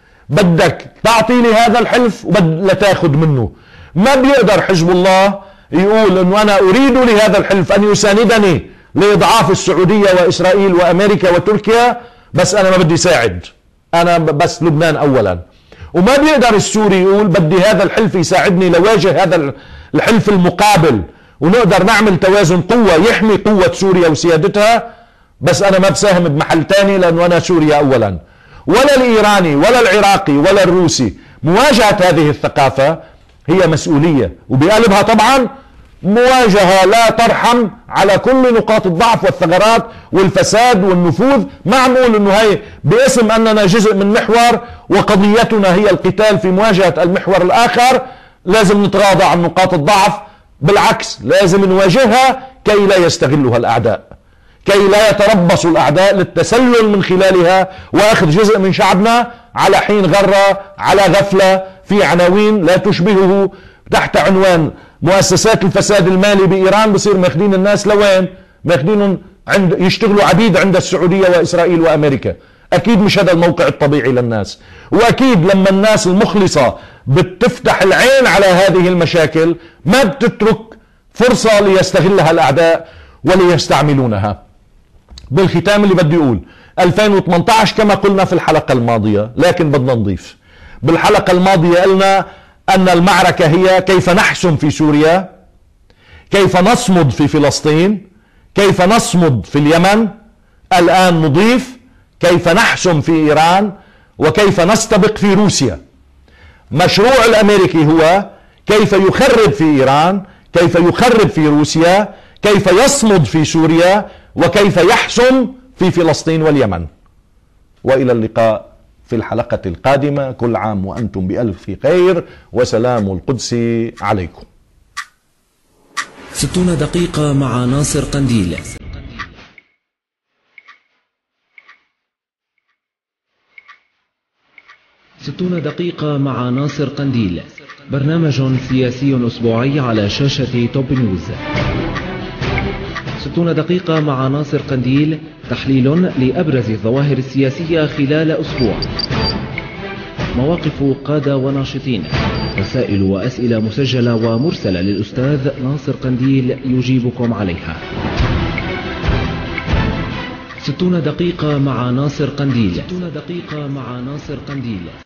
بدك تعطي لهذا الحلف لتاخذ منه. ما بيقدر حزب الله يقول انه انا اريد لهذا الحلف ان يساندني لاضعاف السعودية واسرائيل وامريكا وتركيا، بس انا ما بدي ساعد، انا بس لبنان اولا. وما بيقدر السوري يقول بدي هذا الحلف يساعدني لواجه هذا الحلف المقابل، ونقدر نعمل توازن قوة يحمي قوة سوريا وسيادتها، بس انا ما بساهم بمحل تاني لانه انا سوريا اولا. ولا الايراني ولا العراقي ولا الروسي. مواجهة هذه الثقافة هي مسؤولية، وبقلبها طبعا مواجهة لا ترحم على كل نقاط الضعف والثغرات والفساد والنفوذ. معمول انه هي باسم اننا جزء من محور وقضيتنا هي القتال في مواجهة المحور الاخر لازم نتغاضى عن نقاط الضعف. بالعكس، لازم نواجهها كي لا يستغلها الاعداء، كي لا يتربص الاعداء للتسلل من خلالها واخذ جزء من شعبنا على حين غرة، على غفلة، في عناوين لا تشبهه تحت عنوان مؤسسات الفساد المالي بإيران. بصير ماخدين الناس لوين؟ ماخدينهم يشتغلوا عبيد عند السعودية وإسرائيل وأمريكا. أكيد مش هذا الموقع الطبيعي للناس. وأكيد لما الناس المخلصة بتفتح العين على هذه المشاكل ما بتترك فرصة ليستغلها الأعداء وليستعملونها. بالختام اللي بدي أقول 2018 كما قلنا في الحلقة الماضية، لكن بدنا نضيف. بالحلقة الماضية قلنا أن المعركة هي كيف نحسم في سوريا، كيف نصمد في فلسطين، كيف نصمد في اليمن. الآن نضيف كيف نحسم في إيران وكيف نستبق في روسيا. مشروع الأمريكي هو كيف يخرب في إيران، كيف يخرب في روسيا، كيف يصمد في سوريا، وكيف يحسم في فلسطين واليمن. وإلى اللقاء في الحلقة القادمة. كل عام وأنتم بألف خير، وسلام القدس عليكم. 60 دقيقة مع ناصر قنديل. 60 دقيقة مع ناصر قنديل، برنامج سياسي أسبوعي على شاشة توب نيوز. 60 دقيقة مع ناصر قنديل، تحليل لأبرز الظواهر السياسية خلال أسبوع، مواقف قادة وناشطين، رسائل وأسئلة مسجلة ومرسلة للأستاذ ناصر قنديل يجيبكم عليها. 60 دقيقة مع ناصر قنديل. 60 دقيقة مع ناصر قنديل.